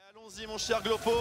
Allons-y mon cher Glopo,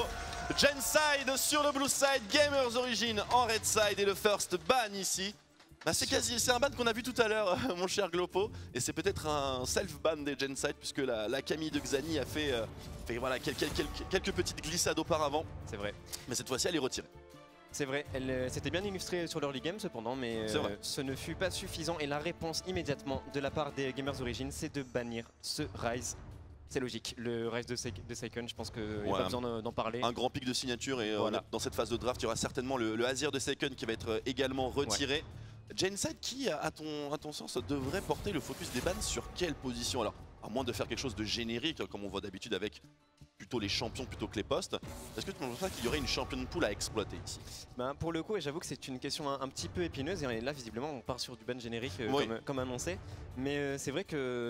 Genside sur le blue side, Gamers Origin en red side et le first ban ici. Bah c'est un ban qu'on a vu tout à l'heure mon cher Glopo, et c'est peut-être un self-ban des Genside puisque la Camille de Xani a fait, voilà, quelques petites glissades auparavant. C'est vrai. Mais cette fois-ci elle est retirée. C'est vrai, elle s'était bien illustrée sur l'early game cependant, mais ce ne fut pas suffisant et la réponse immédiatement de la part des Gamers Origin, c'est de bannir ce Ryze. C'est logique, le Ryze de Seiken, je pense qu'il n'y a pas besoin d'en parler. Un grand pic de signature et voilà. Dans cette phase de draft, il y aura certainement le Azir de Seiken qui va être également retiré. Ouais. Genside qui, à ton sens, devrait porter le focus des bans sur quelle position? Alors, à moins de faire quelque chose de générique, comme on voit d'habitude avec plutôt les champions plutôt que les postes, est-ce que tu penses pas qu'il y aurait une championne pool à exploiter ici? Ben, pour le coup, et j'avoue que c'est une question un petit peu épineuse, et là visiblement on part sur du ban générique comme annoncé, mais c'est vrai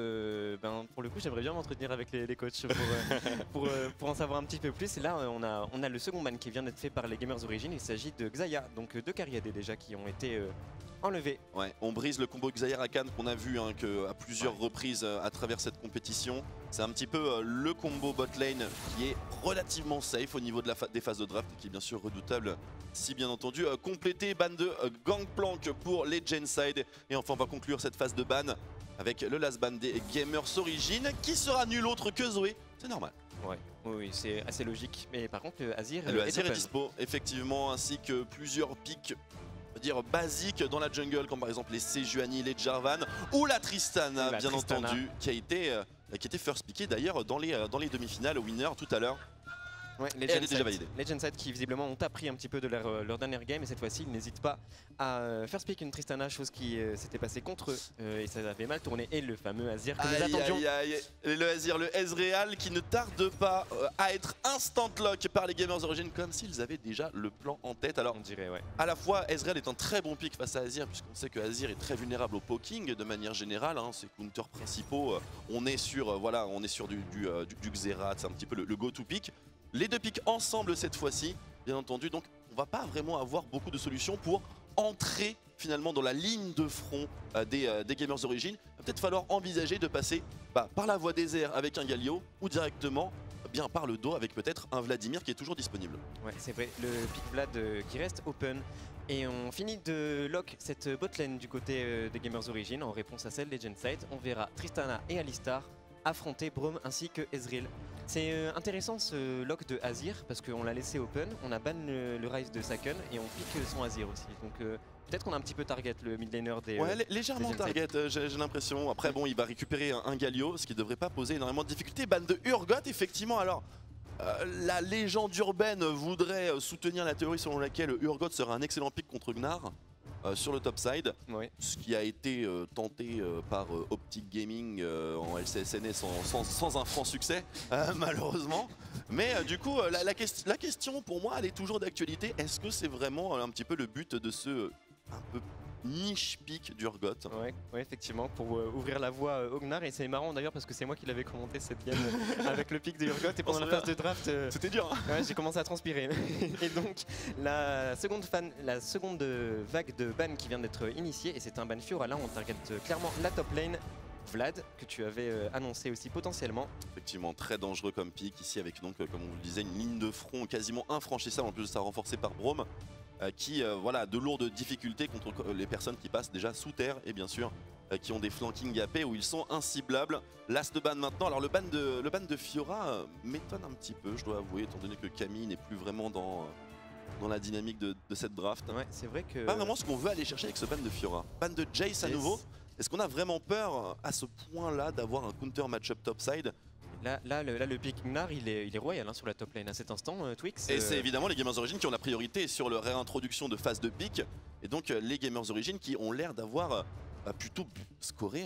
que pour le coup j'aimerais bien m'entretenir avec les coachs pour en savoir un petit peu plus. Et là on a le second ban qui vient d'être fait par les Gamers Origin, il s'agit de Xayah, donc deux Cariadés déjà qui ont été enlevés. Ouais, on brise le combo Xayah Rakan qu'on a vu à plusieurs reprises à travers cette compétition. C'est un petit peu le combo bot lane qui est relativement safe au niveau de des phases de draft, qui est bien sûr redoutable si bien entendu complété. Ban de Gangplank pour les Genside, et enfin on va conclure cette phase de ban avec le last ban des Gamers Origin qui sera nul autre que Zoé, c'est normal. Ouais, oui, c'est assez logique, mais par contre le Azir est dispo effectivement, ainsi que plusieurs picks dire basiques dans la jungle, comme par exemple les Sejuani, les Jarvan ou la Tristana, bien entendu, qui était first pické d'ailleurs dans les demi-finales au winner tout à l'heure. Ouais, elle est déjà validée. Les Genside qui visiblement ont appris un petit peu de leur dernière game, et cette fois-ci ils n'hésitent pas à first pick une Tristana, chose qui s'était passée contre eux et ça avait mal tourné, et le fameux Azir que nous attendions. Le Azir, le Ezreal qui ne tarde pas à être instant lock par les Gamers Origin, comme s'ils avaient déjà le plan en tête. Alors on dirait, ouais. À la fois Ezreal est un très bon pick face à Azir, puisqu'on sait que Azir est très vulnérable au poking de manière générale, ses counters principaux, on est sur du Xerath, c'est un petit peu le go-to pick. Les deux picks ensemble cette fois-ci, bien entendu, donc on va pas vraiment avoir beaucoup de solutions pour entrer finalement dans la ligne de front des Gamers Origin. Il va peut-être falloir envisager de passer par la voie des airs avec un Galio, ou directement bien par le dos avec peut-être un Vladimir qui est toujours disponible. Ouais, c'est vrai, le pick Vlad qui reste open. Et on finit de lock cette botlane du côté des Gamers Origin en réponse à celle des Genside. On verra Tristana et Alistar affronter Braum ainsi que Ezreal. C'est intéressant ce lock de Azir parce qu'on l'a laissé open, on a ban le Ryze de Seiken et on pique son Azir aussi. Donc peut-être qu'on a un petit peu target le mid laner des... Ouais, légèrement target, j'ai l'impression. Après bon, il va récupérer un Galio, ce qui devrait pas poser énormément de difficultés. Ban de Urgot, effectivement. Alors la légende urbaine voudrait soutenir la théorie selon laquelle Urgot serait un excellent pick contre Gnar. Sur le top side, ce qui a été tenté par Optic Gaming en LCSN sans un franc succès, malheureusement. Mais du coup, la question pour moi, elle est toujours d'actualité. Est-ce que c'est vraiment un petit peu le but de ce un peu niche pick d'Urgot? Ouais, effectivement, pour ouvrir la voie au Gnar. Et c'est marrant d'ailleurs parce que c'est moi qui l'avais commenté cette game avec le pick d'Urgot, et pendant la phase de draft c'était dur, hein. Ouais, j'ai commencé à transpirer. Et donc la seconde vague de ban qui vient d'être initiée, et c'est un ban Fiora. Là on target clairement la top lane. Vlad, que tu avais annoncé aussi potentiellement. Effectivement, très dangereux comme pick ici, avec donc, comme on vous le disait, une ligne de front quasiment infranchissable, en plus de ça renforcée par Braum. Qui a de lourdes difficultés contre les personnes qui passent déjà sous terre, et bien sûr qui ont des flanking AP où ils sont inciblables. Last ban maintenant. Alors le ban de Fiora m'étonne un petit peu, je dois avouer, étant donné que Camille n'est plus vraiment dans la dynamique de cette draft. Ouais, c'est vrai que... Pas vraiment ce qu'on veut aller chercher avec ce ban de Fiora. Ban de Jace à nouveau. Est-ce qu'on a vraiment peur à ce point-là d'avoir un counter match-up topside? Là, le pick Gnar, il est royal sur la top lane à cet instant, Twix. Et c'est évidemment les Gamers Origin qui ont la priorité sur la réintroduction de phase de pick. Et donc les Gamers Origin qui ont l'air d'avoir plutôt scoré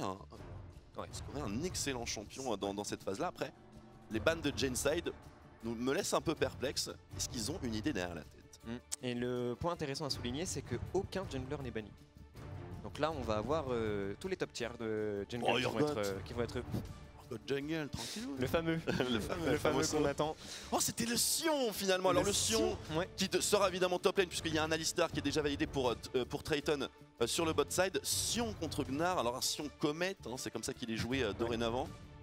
un excellent champion dans cette phase-là. Après, les bans de Genside me laissent un peu perplexe. Est-ce qu'ils ont une idée derrière la tête? Et le point intéressant à souligner, c'est qu'aucun jungler n'est banni. Donc là, on va avoir tous les top tiers de jungler qui vont être Jungle, tranquillou. Le fameux qu'on attend. Oh, c'était le Sion finalement. Alors le Sion qui sera évidemment top lane, puisqu'il y a un Alistar qui est déjà validé pour Triton sur le bot side. Sion contre Gnar. Alors un Sion Comet, c'est comme ça qu'il est joué dorénavant.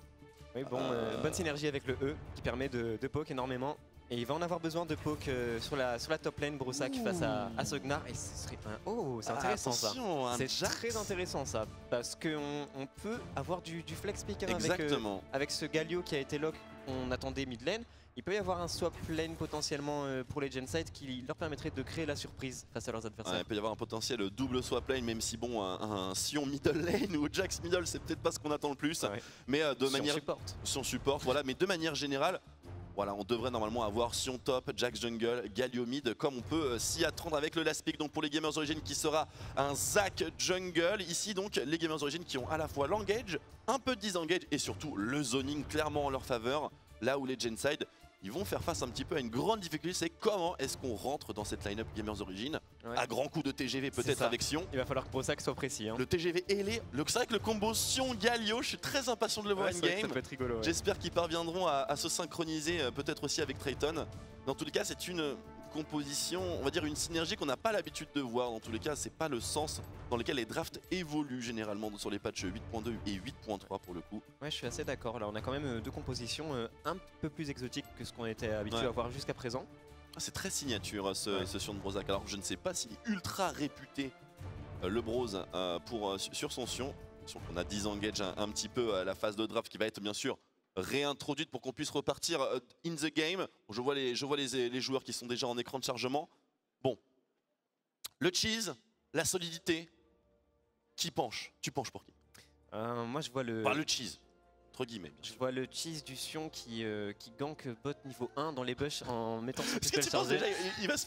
Oui, bon, bonne synergie avec le E qui permet de poke énormément. Et il va en avoir besoin de poke sur la top lane, Broussac face à Sognar. Et ce serait un... Oh, c'est intéressant ça. C'est très intéressant ça. Parce qu'on peut avoir du flex pick avec ce Galio qui a été lock. On attendait mid lane. Il peut y avoir un swap lane potentiellement pour les Gensides qui leur permettrait de créer la surprise face à leurs adversaires. Ouais, il peut y avoir un potentiel double swap lane, même si bon, un Sion middle lane ou Jax middle, c'est peut-être pas ce qu'on attend le plus. Ouais. Mais de manière... Son support, voilà. Mais de manière générale, voilà, on devrait normalement avoir Sion top, Jax jungle, Galio mid, comme on peut s'y attendre avec le last pick. Donc pour les Gamers Origin qui sera un Zac jungle. Ici donc les Gamers Origin qui ont à la fois l'engage, un peu de disengage et surtout le zoning clairement en leur faveur. Là où les Gensides, ils vont faire face un petit peu à une grande difficulté, c'est comment est-ce qu'on rentre dans cette line-up Gamers Origin à grand coup de TGV peut-être avec Sion. Il va falloir que Broussac soit précis. Hein. Le TGV ailé, c'est vrai que le combo Sion-Galio, je suis très impatient de le voir in-game. J'espère qu'ils parviendront à se synchroniser peut-être aussi avec Trayton. Dans tous les cas, c'est une composition, on va dire une synergie qu'on n'a pas l'habitude de voir. Dans tous les cas, c'est pas le sens dans lequel les drafts évoluent généralement sur les patchs 8.2 et 8.3 pour le coup. Ouais, je suis assez d'accord. Là, on a quand même deux compositions un peu plus exotiques que ce qu'on était habitué à voir jusqu'à présent. C'est très signature ce Sion de Broussac. Alors je ne sais pas s'il est ultra réputé le Brose sur son Sion. On a disengage un petit peu à la phase de draft qui va être bien sûr réintroduite pour qu'on puisse repartir in the game. Je vois les joueurs qui sont déjà en écran de chargement. Bon, le cheese, la solidité, qui penche? Tu penches pour qui? Moi je vois le... Par le cheese, entre guillemets. Je vois le cheese du Sion qui gank bot niveau 1 dans les bush en mettant son spell chargé. Déjà, il va se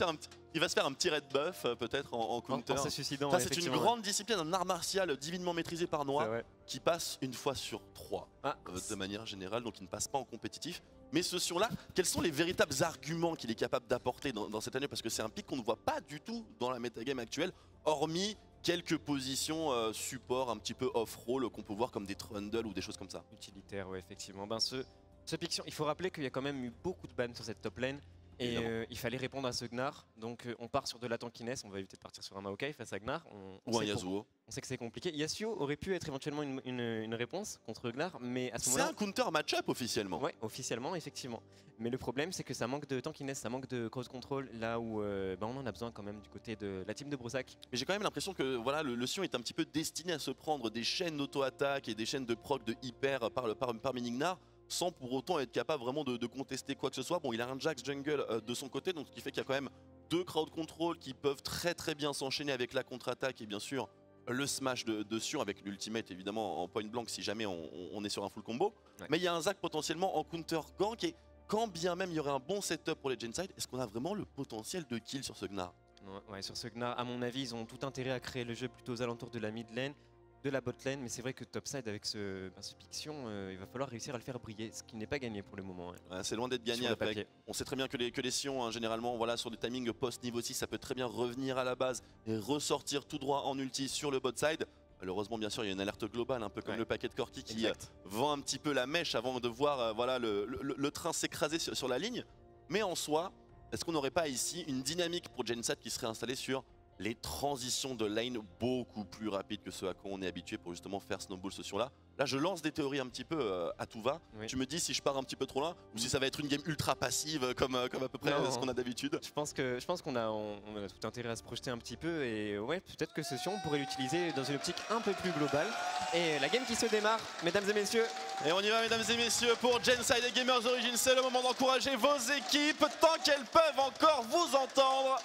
faire un petit red buff peut-être en counter. En se suicidant. C'est une grande discipline, un art martial divinement maîtrisé par Noah qui passe une fois sur 3 de manière générale, donc il ne passe pas en compétitif. Mais ce Sion-là, quels sont les véritables arguments qu'il est capable d'apporter dans cette année? Parce que c'est un pick qu'on ne voit pas du tout dans la metagame actuelle, hormis quelques positions support un petit peu off-roll qu'on peut voir comme des trundles ou des choses comme ça. Utilitaire, ouais, effectivement. Ben, ce pick Sion, il faut rappeler qu'il y a quand même eu beaucoup de bans sur cette top lane. Et il fallait répondre à ce Gnar, donc on part sur de la tankiness, on va éviter de partir sur un Maokai face à Gnar. Ou un Yasuo. On sait que c'est compliqué. Yasuo aurait pu être éventuellement une réponse contre Gnar, mais à ce moment-là... C'est un counter match-up officiellement. Ouais, officiellement, effectivement. Mais le problème, c'est que ça manque de tankiness, ça manque de cross control, là où on en a besoin quand même du côté de la team de Broussac. Mais j'ai quand même l'impression que voilà, le Sion est un petit peu destiné à se prendre des chaînes d'auto-attaque et des chaînes de proc de hyper par mini Gnar, sans pour autant être capable vraiment de contester quoi que ce soit. Bon, il a un Jax jungle de son côté, donc ce qui fait qu'il y a quand même deux crowd control qui peuvent très bien s'enchaîner avec la contre-attaque et bien sûr le smash de Sion avec l'ultimate évidemment en point blank si jamais on est sur un full combo. Ouais. Mais il y a un Zac potentiellement en counter gank et quand bien même il y aurait un bon setup pour les Gensides, est-ce qu'on a vraiment le potentiel de kill sur ce Gnar? Ouais, sur ce Gnar, à mon avis, ils ont tout intérêt à créer le jeu plutôt aux alentours de la mid lane, de la bot lane, mais c'est vrai que topside avec ce pick Sion, il va falloir réussir à le faire briller, ce qui n'est pas gagné pour le moment. Ouais, c'est loin d'être gagné avec. On sait très bien que les Sion, hein, généralement, voilà, sur des timings post niveau 6, ça peut très bien revenir à la base et ressortir tout droit en ulti sur le bot side. Malheureusement, bien sûr, il y a une alerte globale, un peu comme le paquet de Corki qui vend un petit peu la mèche avant de voir voilà, le train s'écraser sur la ligne. Mais en soi, est-ce qu'on n'aurait pas ici une dynamique pour Genset qui serait installée sur les transitions de lane beaucoup plus rapides que ce à quoi on est habitué pour justement faire Snowball ce Sion-là? Là, je lance des théories un petit peu à tout va. Oui. Tu me dis si je pars un petit peu trop loin ou si ça va être une game ultra passive comme à peu près ce qu'on a d'habitude. Je pense qu'on a tout intérêt à se projeter un petit peu et ouais, peut-être que ce Sion, on pourrait l'utiliser dans une optique un peu plus globale. Et la game qui se démarre, mesdames et messieurs. Et on y va, mesdames et messieurs, pour Gensides et Gamers Origin. C'est le moment d'encourager vos équipes tant qu'elles peuvent encore vous entendre.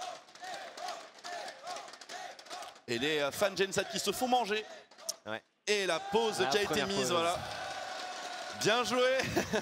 Et les fans Gensides qui se font manger. Ouais. Et la pause qui a été mise, voilà. Bien joué.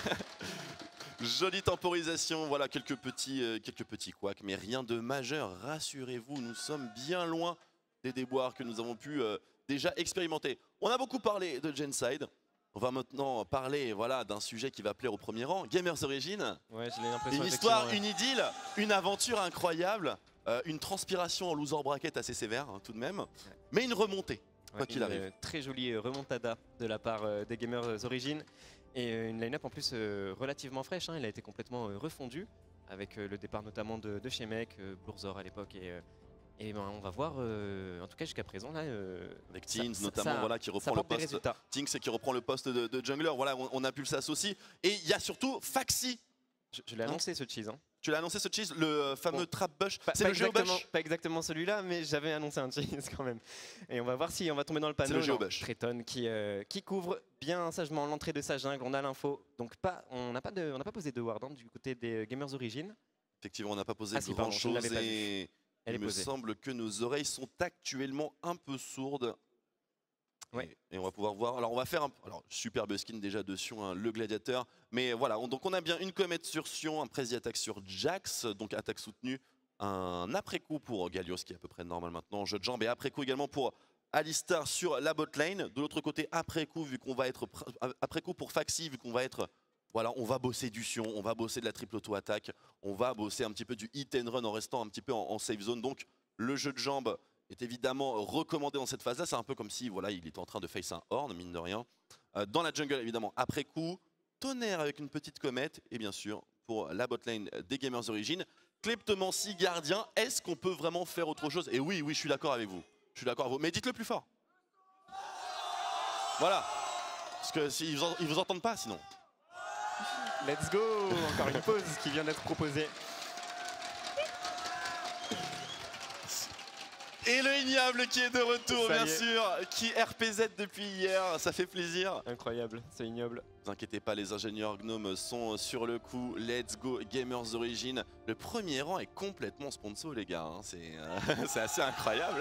Jolie temporisation, voilà quelques petits couacs, mais rien de majeur, rassurez-vous, nous sommes bien loin des déboires que nous avons pu déjà expérimenter. On a beaucoup parlé de Genside, on va maintenant parler voilà, d'un sujet qui va plaire au premier rang, Gamers Origin. Ouais, j'ai l'impression. Une histoire, une idylle, une aventure incroyable, une transpiration en loser bracket assez sévère hein, tout de même, mais une remontée. Quoi qu'il arrive. Très jolie remontada de la part des Gamers Origin et une line-up en plus relativement fraîche. Hein. Elle a été complètement refondue avec le départ notamment de Shemek, Blurzor à l'époque Et ben on va voir, en tout cas jusqu'à présent là. Avec Tings notamment, voilà, qui reprend le poste. Tings qui reprend le poste de jungler. Voilà, on a Pulsas aussi. Et il y a surtout Faxi. Je l'ai annoncé ce cheese. Hein. Tu l'as annoncé ce cheese, le fameux trap bush. C'est le géobush. Pas exactement celui-là, mais j'avais annoncé un cheese quand même. Et on va voir si on va tomber dans le panneau. C'est le géobush. Triton qui couvre bien sagement l'entrée de sa jungle. On a l'info. Donc on n'a pas posé de ward du côté des Gamers Origin. Effectivement, on n'a pas posé grand chose et il me semble que nos oreilles sont actuellement un peu sourdes. Ouais. Et on va pouvoir voir. Alors on va faire un superbe skin déjà de Sion, hein, le gladiateur. Mais voilà, donc on a bien une comète sur Sion, un prési attaque sur Jax, donc attaque soutenue, un après-coup pour Galio, ce qui est à peu près normal maintenant, jeu de jambes, et après-coup également pour Alistar sur la bot lane. De l'autre côté, après-coup, vu qu'on va être après-coup pour Faxi, vu qu'on va être voilà, on va bosser du Sion, on va bosser de la triple auto-attaque, on va bosser un petit peu du hit and run en restant un petit peu en safe zone. Donc le jeu de jambes est évidemment recommandé dans cette phase-là. C'est un peu comme si voilà, il était en train de face un horn, mine de rien. Dans la jungle, évidemment, après coup, tonnerre avec une petite comète. Et bien sûr, pour la botlane des Gamers Origin, Kleptomancie gardien. Est-ce qu'on peut vraiment faire autre chose? Et oui, je suis d'accord avec vous. Je suis d'accord avec vous. Mais dites-le plus fort. Voilà. Parce que ils vous entendent pas sinon. Let's go. Encore une pause qui vient d'être proposée. Et le ignoble qui est de retour, bien sûr, qui RPZ depuis hier, ça fait plaisir. Incroyable, c'est ignoble. Ne vous inquiétez pas, les ingénieurs Gnome sont sur le coup. Let's go Gamers Origin. Le premier rang est complètement sponsor, les gars. Hein. C'est assez incroyable.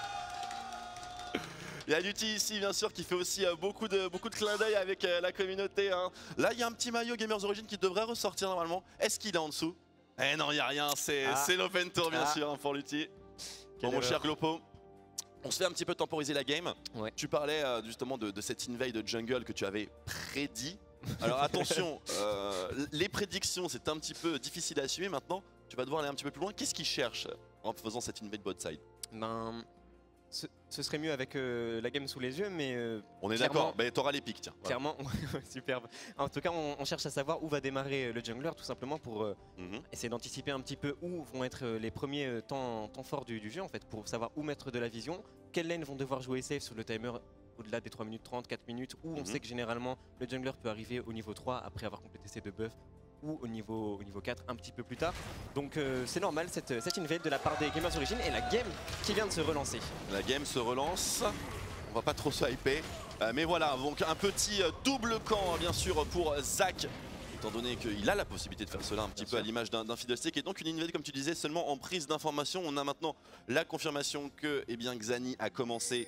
Il y a Lutti ici, bien sûr, qui fait aussi beaucoup de clins d'œil avec la communauté. Hein. Là, il y a un petit maillot Gamers Origin qui devrait ressortir normalement. Est-ce qu'il est en dessous? Eh non, il n'y a rien. C'est l'open tour, bien sûr, hein, pour Lutti. Bon, mon cher Glopo, on se fait un petit peu temporiser la game. Ouais. Tu parlais justement de cette invade de jungle que tu avais prédit. Alors attention, les prédictions c'est un petit peu difficile à assumer maintenant. Tu vas devoir aller un petit peu plus loin. Qu'est-ce qu'ils cherchent en faisant cette invade bot side? Ben, ce serait mieux avec la game sous les yeux, mais on est d'accord, bah, t'auras les pics, tiens. Voilà. Clairement, superbe. En tout cas, on cherche à savoir où va démarrer le jungler, tout simplement pour essayer d'anticiper un petit peu où vont être les premiers temps forts du jeu, en fait, pour savoir où mettre de la vision, quelles lanes vont devoir jouer safe sur le timer au-delà des 3 minutes 30, 4 minutes, où on sait que généralement le jungler peut arriver au niveau 3 après avoir complété ses 2 buffs, ou au niveau 4 un petit peu plus tard. Donc c'est normal cette invade de la part des Gamers Origin et la game qui vient de se relancer. La game se relance, on va pas trop se hyper, mais voilà, donc un petit double camp bien sûr pour Zach, étant donné qu'il a la possibilité de faire cela un petit peu à l'image d'un Fiddlestick. Et donc une invade, comme tu disais, seulement en prise d'information. On a maintenant la confirmation que Xani a commencé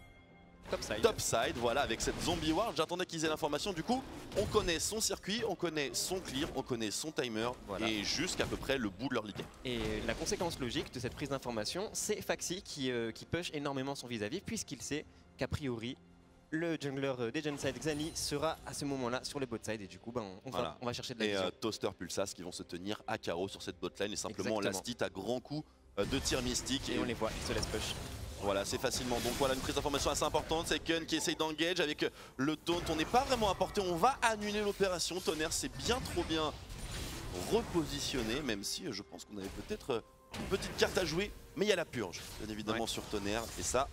Topside, voilà, avec cette zombie ward. J'attendais qu'ils aient l'information. Du coup, on connaît son circuit, on connaît son clear, on connaît son timer, voilà. Et jusqu'à peu près le bout de leur ligue. Et la conséquence logique de cette prise d'information, c'est Faxi qui push énormément son vis-à-vis, puisqu'il sait qu'a priori, le jungler des Genside Xani sera à ce moment-là sur les bot side. Et du coup, ben, on va chercher de la vision. Et Toaster Pulsas qui vont se tenir à carreau sur cette botlane et simplement last hit à grands coups de tir mystique. Et on les voit, ils se laissent push. Voilà, c'est facilement. Donc voilà, une prise d'information assez importante. C'est Kun qui essaye d'engage avec le taunt. On n'est pas vraiment apporté. On va annuler l'opération. Tonnerre s'est bien trop bien repositionné, même si je pense qu'on avait peut-être une petite carte à jouer. Mais il y a la purge, bien évidemment, sur Tonnerre. Et ça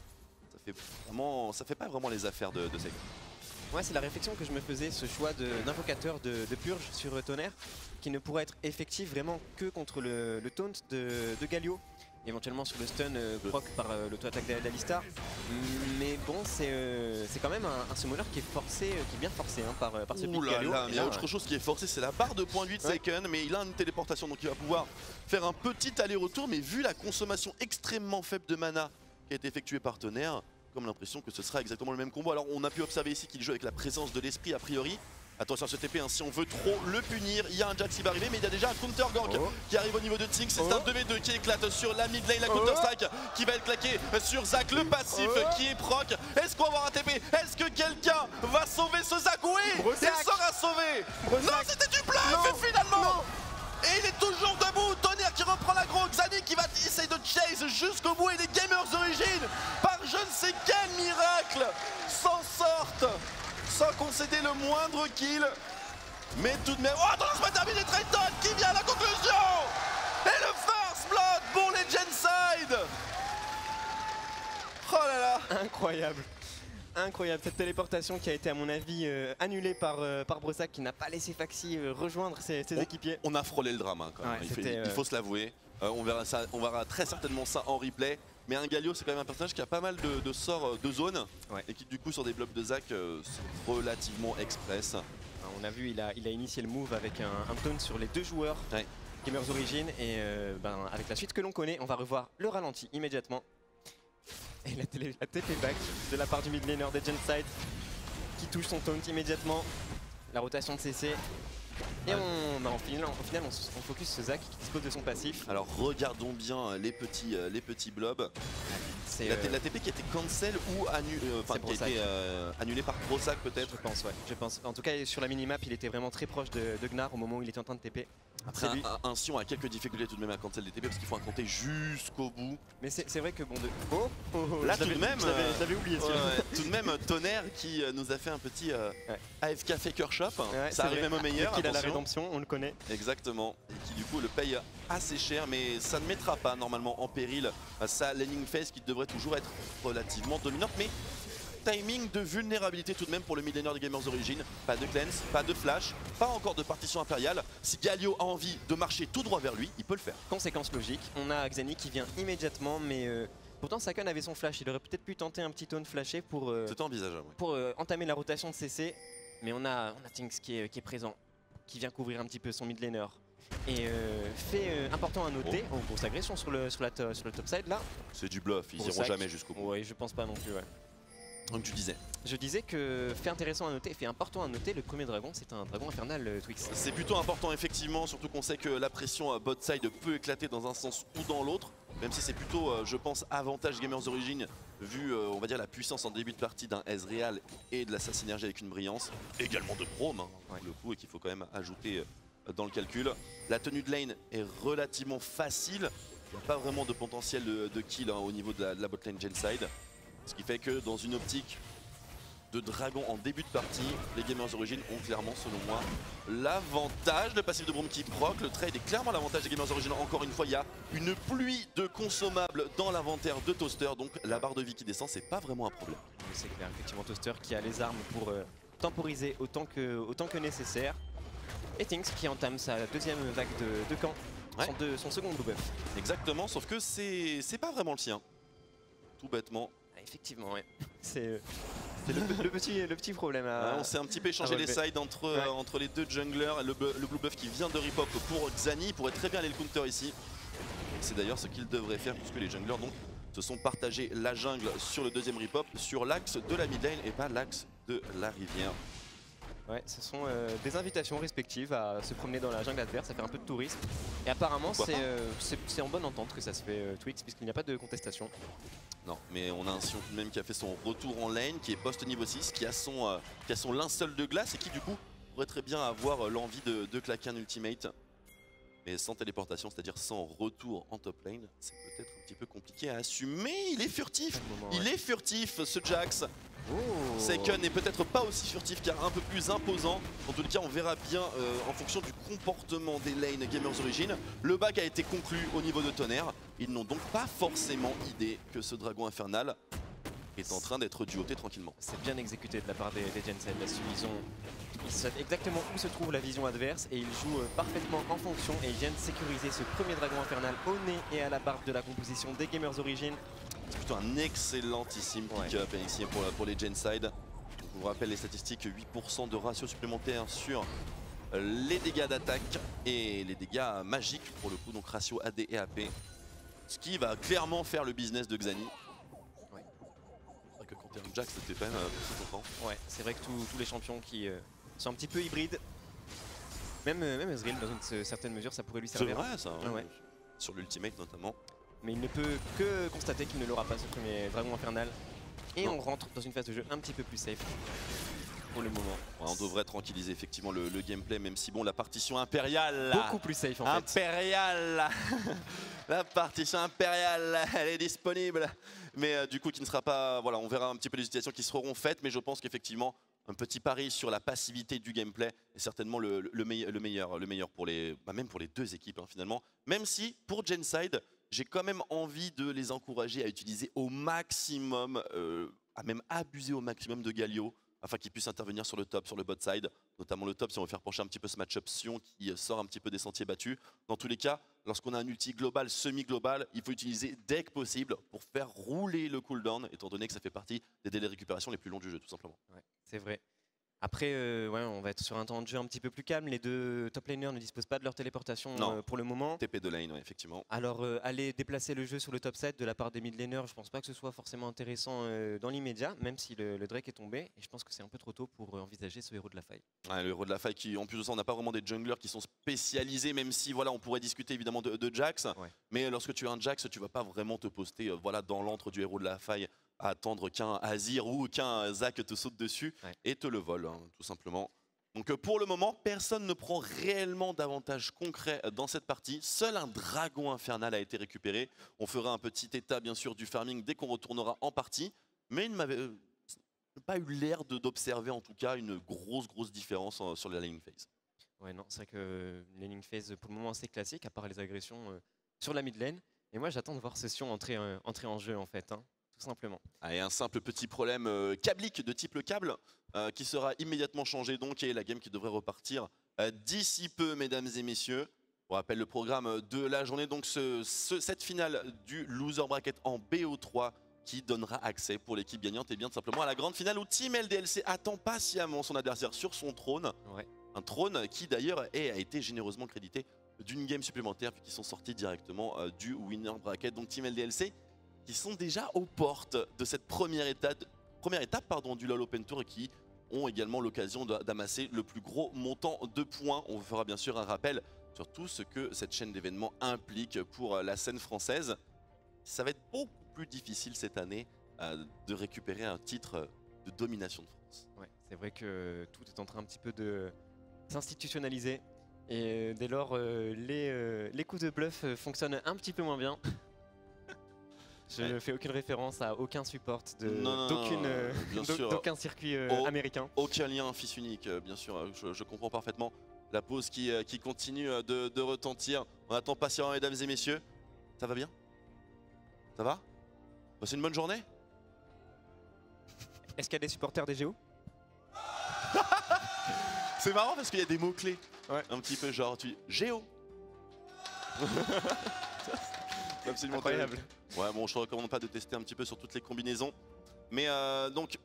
fait pas vraiment les affaires de ces gars. Ouais, c'est la réflexion que je me faisais, ce choix d'invocateur de purge sur Tonnerre, qui ne pourrait être effectif vraiment que contre le taunt de Galio. Éventuellement sur le stun proc par l'auto-attaque d'Alistar. Mais bon, c'est quand même un summoner qui est forcé, qui est bien forcé hein, par ce pick Galio. Il y a autre chose qui est forcé, c'est la barre de point 8 second, mais il a une téléportation, donc il va pouvoir faire un petit aller-retour. Mais vu la consommation extrêmement faible de mana qui a été effectuée par Tonnerre, comme l'impression que ce sera exactement le même combo. Alors on a pu observer ici qu'il joue avec la présence de l'esprit a priori. Attention à ce TP, hein, si on veut trop le punir, il y a un Jax qui va arriver, mais il y a déjà un counter gank qui arrive au niveau de Tings. C'est un 2v2 qui éclate sur la mid lane, la counter strike qui va être claquée sur Zach, le passif qui est proc. Est-ce qu'on va avoir un TP? Est-ce que quelqu'un va sauver ce Zach? Oui, il sera sauvé. Non, c'était du bluff finalement. Et il est toujours debout. Tonnerre qui reprend l'aggro. Xani qui va essayer de chase jusqu'au bout. Et les Gamers Origin, par je ne sais quel miracle, s'en sortent sans concéder le moindre kill. Mais tout de même... Oh, attention, c'est pas terminé. Triton qui vient à la conclusion. Et le first blood pour les Genside. Oh là là. Incroyable. Incroyable, cette téléportation qui a été à mon avis annulée par Brossac qui n'a pas laissé Faxi rejoindre ses équipiers. On a frôlé le drame hein, quand même, il faut se l'avouer. On verra très certainement ça en replay. Mais un Galio c'est quand même un personnage qui a pas mal de sorts de zone et qui du coup sur des blocs de Zac sont relativement express. On a vu il a initié le move avec un taunt sur les 2 joueurs Gamers Origin et avec la suite que l'on connaît on va revoir le ralenti immédiatement. Et la TP back de la part du mid laner de Genside qui touche son taunt immédiatement. La rotation de CC. Et au final on focus ce Zac qui dispose de son passif. Alors regardons bien les petits blobs. La TP qui a été cancel ou qui a été annulée par Brossac peut-être. Je pense. En tout cas sur la minimap il était vraiment très proche de Gnar au moment où il était en train de TP. Après un Sion a quelques difficultés tout de même à cancel des TP parce qu'il faut un compter jusqu'au bout. Mais c'est vrai que bon là tout de même j'avais oublié tout de même Tonnerre qui nous a fait un petit AFK Faker Shop. Ça arrive même au meilleur. Il a la rédemption, on le connaît. Exactement. Et qui du coup le paye assez cher mais ça ne mettra pas normalement en péril sa laning phase qui devrait toujours être relativement dominante. Mais timing de vulnérabilité tout de même pour le mid laner de Gamers Origin. Pas de cleanse, pas de flash, pas encore de partition impériale. Si Galio a envie de marcher tout droit vers lui, il peut le faire. Conséquence logique, on a Xani qui vient immédiatement mais pourtant Sakan avait son flash, il aurait peut-être pu tenter un petit taunt flashé pour, pour entamer la rotation de CC. Mais on a Tinks qui est présent, qui vient couvrir un petit peu son mid laner. Et fait important à noter, grosse agression sur le top side là. C'est du bluff, ils iront jamais jusqu'au bout. Oui, je pense pas non plus. Donc tu disais. Je disais que fait intéressant à noter, fait important à noter, le premier dragon c'est un dragon infernal Twix. C'est plutôt important effectivement, surtout qu'on sait que la pression bot side peut éclater dans un sens ou dans l'autre. Même si c'est plutôt, je pense, avantage Gamers Origin vu, on va dire, la puissance en début de partie d'un Ezreal et de la synergie avec une brillance. Également de Braum, le coup, et qu'il faut quand même ajouter dans le calcul. La tenue de lane est relativement facile. Il n'y a pas vraiment de potentiel de kill au niveau de la botlane Genside. Ce qui fait que dans une optique de dragon en début de partie, les Gamers Origin ont clairement, selon moi, l'avantage. Le passif de Braum qui proc, le trade est clairement l'avantage des Gamers Origin. Encore une fois, il y a une pluie de consommables dans l'inventaire de Toaster, donc la barre de vie qui descend, c'est pas vraiment un problème. C'est clair, effectivement, Toaster qui a les armes pour temporiser autant que nécessaire. Et Tinks qui entame sa deuxième vague de camp, son second blue buff. Exactement, sauf que c'est pas vraiment le sien, tout bêtement. Effectivement, c'est le petit problème. On s'est un petit peu échangé les sides entre les deux junglers. Le blue buff qui vient de ripop pour Xani, il pourrait très bien aller le counter ici. C'est d'ailleurs ce qu'il devrait faire puisque les junglers donc se sont partagés la jungle sur le deuxième ripop sur l'axe de la mid lane et pas l'axe de la rivière. Ouais, ce sont des invitations respectives à se promener dans la jungle adverse, à faire un peu de tourisme. Et apparemment, c'est en bonne entente que ça se fait Twix, puisqu'il n'y a pas de contestation. Non, mais on a un Sion tout de même qui a fait son retour en lane, qui est post niveau 6, qui a son linceul de glace et qui du coup pourrait très bien avoir l'envie de claquer un ultimate. Mais sans téléportation, c'est-à-dire sans retour en top lane, c'est peut-être un petit peu compliqué à assumer. Il est furtif, il est furtif ce Jax. Seiken n'est peut-être pas aussi furtif car un peu plus imposant. En tout cas on verra bien en fonction du comportement des lanes Gamers Origin. Le bac a été conclu au niveau de Tonnerre. Ils n'ont donc pas forcément idée que ce dragon infernal est en train d'être duoté tranquillement. C'est bien exécuté de la part des Genside là-dessus. Ils savent exactement où se trouve la vision adverse et ils jouent parfaitement en fonction et ils viennent sécuriser ce premier dragon infernal au nez et à la barbe de la composition des Gamers Origin. C'est plutôt un excellentissime pick-up ici pour les Genside. Je vous rappelle les statistiques, 8% de ratio supplémentaire sur les dégâts d'attaque et les dégâts magiques pour le coup, donc ratio AD et AP. Ce qui va clairement faire le business de Xani. C'est vrai que quand t'es un Jax, c'était quand même plus content. Ouais, c'est vrai que tous les champions qui sont un petit peu hybrides, même Ezreal dans une certaine mesure, ça pourrait lui servir. C'est vrai ça, sur l'ultimate notamment. Mais il ne peut que constater qu'il ne l'aura pas ce premier dragon infernal. Et on rentre dans une phase de jeu un petit peu plus safe pour le moment. Ouais, on devrait tranquilliser effectivement le gameplay, même si bon, la partition impériale... Beaucoup plus safe en fait. Impériale La partition impériale, elle est disponible. Mais du coup, qui ne sera pas... Voilà, on verra un petit peu les utilisations qui seront faites, mais je pense qu'effectivement, un petit pari sur la passivité du gameplay est certainement le meilleur pour les, même pour les deux équipes finalement. Même si, pour Genside, j'ai quand même envie de les encourager à utiliser au maximum, à même abuser au maximum de Galio, afin qu'ils puissent intervenir sur le top, sur le bot side, notamment le top si on veut faire pencher un petit peu ce match-up Sion qui sort un petit peu des sentiers battus. Dans tous les cas, lorsqu'on a un ulti global, semi-global, il faut utiliser dès que possible pour faire rouler le cooldown, étant donné que ça fait partie des délais de récupération les plus longs du jeu, tout simplement. Ouais, c'est vrai. Après, ouais, on va être sur un temps de jeu un petit peu plus calme. Les deux top laners ne disposent pas de leur téléportation pour le moment. TP de lane, ouais, effectivement. Alors, aller déplacer le jeu sur le top 7 de la part des mid laners, je pense pas que ce soit forcément intéressant dans l'immédiat, même si le Drake est tombé. Et je pense que c'est un peu trop tôt pour envisager ce héros de la faille. Ouais, le héros de la faille qui, en plus de ça, on n'a pas vraiment des junglers qui sont spécialisés, même si voilà, on pourrait discuter évidemment de Jax. Ouais. Mais lorsque tu as un Jax, tu vas pas vraiment te poster voilà, dans l'antre du héros de la faille à attendre qu'un Azir ou qu'un Zac te saute dessus et te le vole, hein, tout simplement. Donc pour le moment, personne ne prend réellement d'avantage concret dans cette partie. Seul un dragon infernal a été récupéré. On fera un petit état bien sûr du farming dès qu'on retournera en partie. Mais il ne m'avait pas eu l'air d'observer en tout cas une grosse différence sur la laning phase. Ouais, non, c'est vrai que laning phase pour le moment assez classique, à part les agressions sur la mid lane. Et moi j'attends de voir ce Sion entrer en jeu en fait. Hein. Tout simplement. Et un simple petit problème câblique de type le câble qui sera immédiatement changé donc et la game qui devrait repartir d'ici peu, mesdames et messieurs. On rappelle le programme de la journée, donc cette finale du loser bracket en BO3 qui donnera accès pour l'équipe gagnante et bien tout simplement à la grande finale où Team LDLC attend patiemment son adversaire sur son trône. Ouais. Un trône qui d'ailleurs a été généreusement crédité d'une game supplémentaire vu qu'ils sont sortis directement du winner bracket. Donc Team LDLC qui sont déjà aux portes de cette première étape du LoL Open Tour et qui ont également l'occasion d'amasser le plus gros montant de points. On vous fera bien sûr un rappel sur tout ce que cette chaîne d'événements implique pour la scène française. Ça va être beaucoup plus difficile cette année de récupérer un titre de domination de France. Ouais, c'est vrai que tout est en train un petit peu de s'institutionnaliser et dès lors les coups de bluff fonctionnent un petit peu moins bien. Je ne fais aucune référence à aucun support d'aucun circuit américain. Aucun lien fils unique, bien sûr, je comprends parfaitement. La pause qui continue de retentir. On attend patiemment, mesdames et messieurs. Ça va bien? Ça va? Passez une bonne journée? Est-ce qu'il y a des supporters des Géo? C'est marrant parce qu'il y a des mots-clés. Ouais. Un petit peu genre, tu dis Géo. C'est absolument incroyable. Ouais, bon, je ne recommande pas de tester un petit peu sur toutes les combinaisons. Mais donc,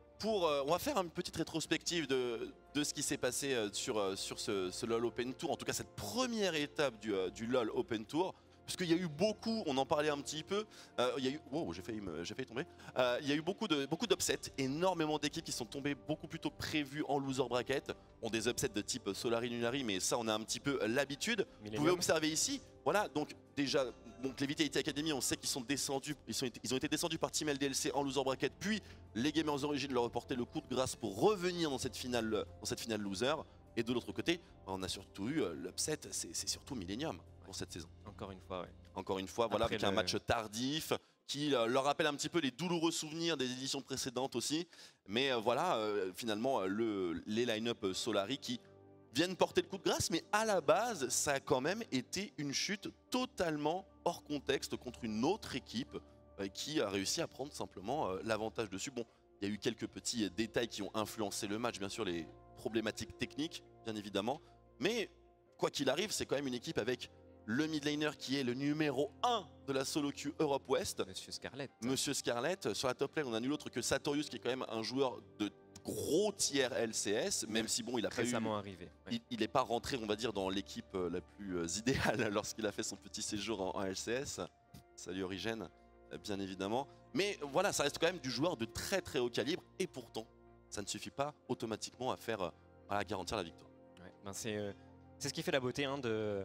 on va faire une petite rétrospective de ce qui s'est passé sur ce LoL Open Tour. En tout cas, cette première étape du LoL Open Tour. Parce qu'il y a eu beaucoup, on en parlait un petit peu, il y a eu, wow, j'ai failli tomber. Il y a eu beaucoup d'upsets, énormément d'équipes qui sont tombées beaucoup plus tôt prévues en loser bracket. On des upsets de type Solari Lunari, mais ça on a un petit peu l'habitude. Vous pouvez observer ici, voilà, donc déjà, donc les Vitality Academy, on sait qu'ils sont descendus, ils ont été descendus par Team LDLC en loser bracket, puis les Gamers Origin leur ont porté le coup de grâce pour revenir dans cette finale loser. Et de l'autre côté, on a surtout eu l'upset, c'est surtout Millennium pour cette saison. Encore une fois, ouais. Encore une fois, voilà, avec un match tardif qui leur rappelle un petit peu les douloureux souvenirs des éditions précédentes aussi. Mais voilà, finalement, les line-up Solari qui viennent porter le coup de grâce, mais à la base, ça a quand même été une chute totalement hors contexte contre une autre équipe qui a réussi à prendre simplement l'avantage dessus. Bon, il y a eu quelques petits détails qui ont influencé le match, bien sûr, les problématiques techniques, bien évidemment. Mais quoi qu'il arrive, c'est quand même une équipe avec le mid laner qui est le numéro 1 de la solo queue Europe Ouest. Monsieur Scarlett. Monsieur Scarlett. Sur la top lane, on a nul autre que Sartorius qui est quand même un joueur de gros tiers LCS, même si bon, il a récemment arrivé. Ouais. Il n'est pas rentré, on va dire, dans l'équipe la plus idéale lorsqu'il a fait son petit séjour en LCS. Salut Origène, bien évidemment. Mais voilà, ça reste quand même du joueur de très haut calibre et pourtant, ça ne suffit pas automatiquement à garantir la victoire. Ouais, ben c'est ce qui fait la beauté hein, de...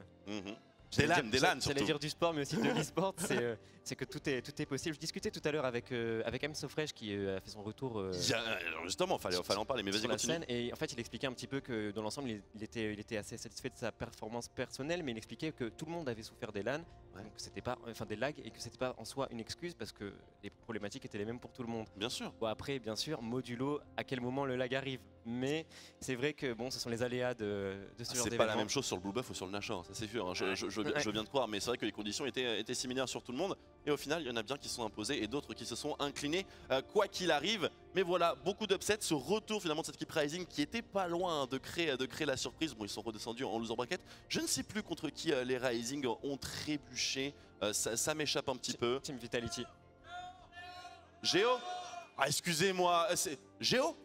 Des LAN surtout. J'allais dire du sport, mais aussi de l'e-sport, c'est que tout est possible. Je discutais tout à l'heure avec M. Sofresh qui a fait son retour. Justement, fallait en parler, mais vas-y, continue. Et en fait, il expliquait un petit peu que dans l'ensemble, il était assez satisfait de sa performance personnelle, mais il expliquait que tout le monde avait souffert des LAN, donc c'était pas, enfin des lags, et que c'était pas en soi une excuse parce que les problématiques étaient les mêmes pour tout le monde. Bien sûr. Bon, après, bien sûr, modulo à quel moment le lag arrive. Mais c'est vrai que bon, ce sont les aléas de ce genre d'événement. C'est pas la même chose sur le Blue Buff ou sur le Nashor, ça c'est sûr, hein. Je viens de croire, mais c'est vrai que les conditions étaient similaires sur tout le monde. Et au final, il y en a bien qui se sont imposés et d'autres qui se sont inclinés, quoi qu'il arrive. Mais voilà, beaucoup d'upsets, ce retour finalement de cette équipe Rising qui était pas loin de créer la surprise. Bon, ils sont redescendus en loser bracket. Je ne sais plus contre qui les Rising ont trébuché, ça m'échappe un petit peu. Team Vitality. Géo? Ah, excusez-moi, c'est Géo?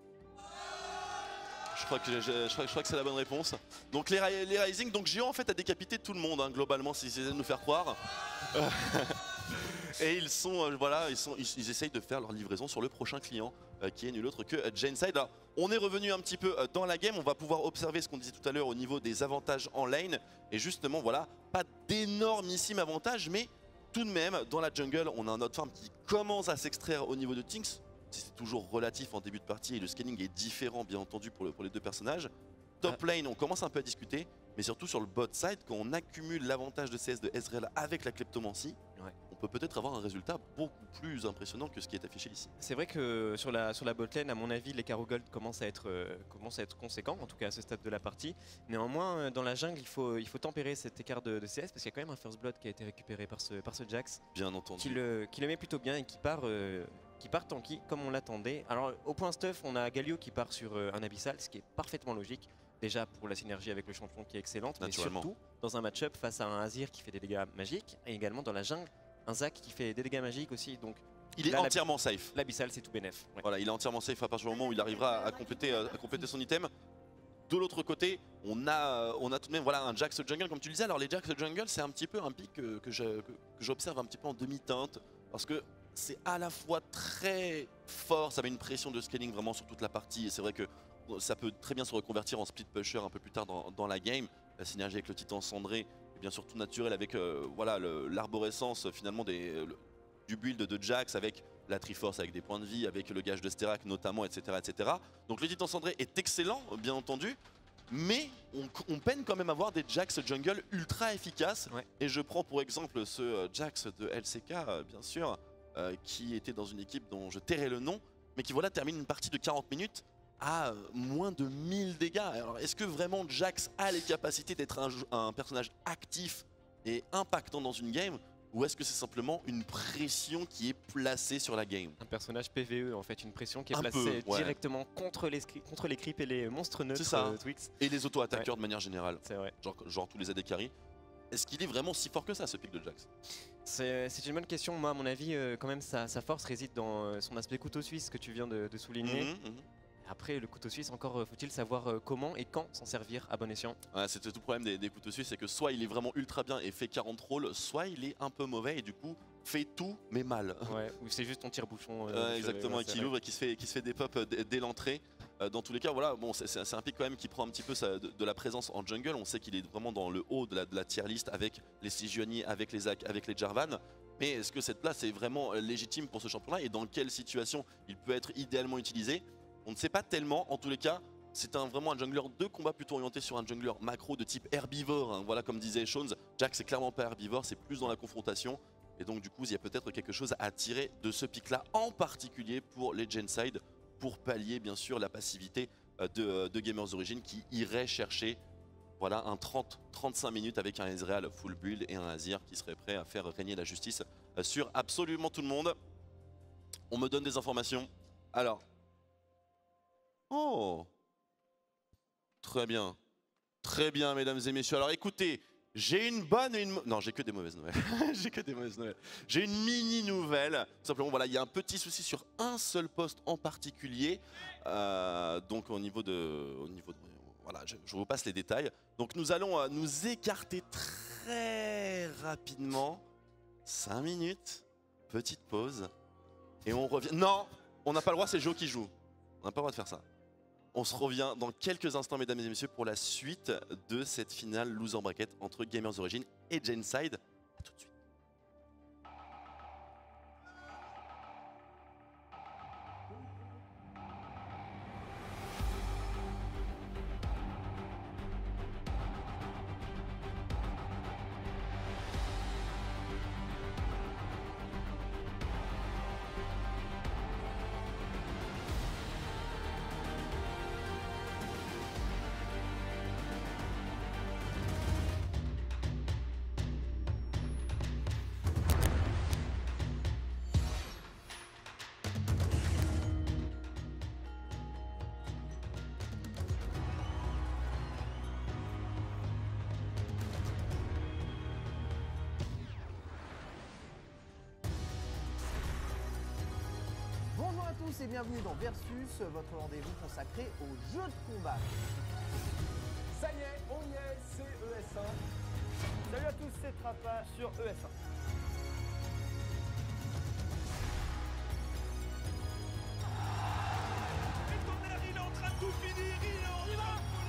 Je crois que c'est la bonne réponse. Donc les Rising, donc Géo en fait a décapité tout le monde, hein, globalement, si c'est de nous faire croire. Et ils sont, voilà, ils essayent de faire leur livraison sur le prochain client, qui est nul autre que Genside. Alors, on est revenu un petit peu dans la game, on va pouvoir observer ce qu'on disait tout à l'heure au niveau des avantages en lane. Et justement, voilà, pas d'énormissime avantage, mais tout de même, dans la jungle, on a un Node Farm qui commence à s'extraire au niveau de Tinks. C'est toujours relatif en début de partie et le scanning est différent bien entendu pour les deux personnages. Top lane, on commence un peu à discuter, mais surtout sur le bot side, quand on accumule l'avantage de CS de Ezreal avec la kleptomancie, on peut peut-être avoir un résultat beaucoup plus impressionnant que ce qui est affiché ici. C'est vrai que sur la bot lane, à mon avis, l'écart au gold commence à être conséquent, en tout cas à ce stade de la partie. Néanmoins, dans la jungle, il faut tempérer cet écart de CS parce qu'il y a quand même un first blood qui a été récupéré par ce Jax. Bien entendu. Qui le met plutôt bien et qui part tanky comme on l'attendait. Alors au point stuff, on a Galio qui part sur un Abyssal, ce qui est parfaitement logique. Déjà pour la synergie avec le champion qui est excellente, mais surtout dans un match-up face à un Azir qui fait des dégâts magiques et également dans la jungle, un Zac qui fait des dégâts magiques aussi. Donc il est entièrement safe. L'Abyssal, c'est tout bénef. Ouais. Voilà, il est entièrement safe à partir du moment où il arrivera à compléter son item. De l'autre côté, on a tout de même voilà, un Jax jungle comme tu le disais. Alors les Jax jungle, c'est un petit peu un pic que j'observe un petit peu en demi-teinte parce que c'est à la fois très fort, ça met une pression de scaling vraiment sur toute la partie et c'est vrai que ça peut très bien se reconvertir en split pusher un peu plus tard dans la game. La synergie avec le titan cendré est bien sûr tout naturel avec voilà, l'arborescence finalement du build de Jax avec la Triforce avec des points de vie, avec le gage de Sterak notamment, etc., etc. Donc le titan cendré est excellent bien entendu, mais on peine quand même à avoir des Jax jungle ultra efficaces. Et je prends pour exemple ce Jax de LCK bien sûr, qui était dans une équipe dont je tairai le nom, mais qui voilà termine une partie de 40 minutes à moins de 1000 dégâts. Alors est-ce que vraiment Jax a les capacités d'être un personnage actif et impactant dans une game, ou est-ce que c'est simplement une pression qui est placée sur la game? Un personnage PvE en fait, une pression qui est placée directement contre les creeps et les monstres neutres Twix. Et les auto-attaqueurs de manière générale. C'est vrai. Genre tous les AD carry. Est-ce qu'il est vraiment si fort que ça, ce pic de Jax? C'est une bonne question. Moi, à mon avis, quand même, sa force réside dans son aspect couteau suisse que tu viens de souligner. Après, le couteau suisse, encore faut-il savoir comment et quand s'en servir à bon escient. Ouais, c'est tout le problème des couteaux suisses, c'est que soit il est vraiment ultra bien et fait 40 rolls, soit il est un peu mauvais et du coup fait tout mais mal. Ouais, ou c'est juste ton tire-bouchon. Exactement, et qui l'ouvre et qui se fait des pops dès l'entrée. Dans tous les cas, voilà, bon, c'est un pick quand même qui prend un petit peu de la présence en jungle. On sait qu'il est vraiment dans le haut de la tier list avec les Sejuani, avec les Zac, avec les Jarvan. Mais est-ce que cette place est vraiment légitime pour ce champion-là et dans quelle situation il peut être idéalement utilisé? On ne sait pas tellement, en tous les cas, c'est vraiment un jungler de combat plutôt orienté sur un jungler macro de type herbivore, hein. Voilà, comme disait Shones, Jax c'est clairement pas herbivore, c'est plus dans la confrontation. Et donc du coup, il y a peut-être quelque chose à tirer de ce pic-là, en particulier pour les Genside, pour pallier bien sûr la passivité de Gamers Origin qui irait chercher voilà, un 30-35 minutes avec un Ezreal full build et un Azir qui serait prêt à faire régner la justice sur absolument tout le monde. On me donne des informations. Alors... Oh, très bien mesdames et messieurs. Alors écoutez, j'ai une bonne et une... Non, j'ai que des mauvaises nouvelles. J'ai que des mauvaises nouvelles. J'ai une mini nouvelle. Tout simplement, voilà, il y a un petit souci sur un seul poste en particulier. Donc au niveau de... Voilà, je vous passe les détails. Donc nous allons nous écarter très rapidement. 5 minutes, petite pause. Et on revient... Non, on n'a pas le droit, c'est Joe qui joue. On n'a pas le droit de faire ça. On se revient dans quelques instants, mesdames et messieurs, pour la suite de cette finale loser bracket entre Gamers Origin et Genside. A tout de suite. tous et bienvenue dans Versus, votre rendez-vous consacré aux jeux de combat. Ça y est, on y est, c'est ES1. Salut à tous, c'est Trappa sur ES1. Il est en train de tout finir, il y va.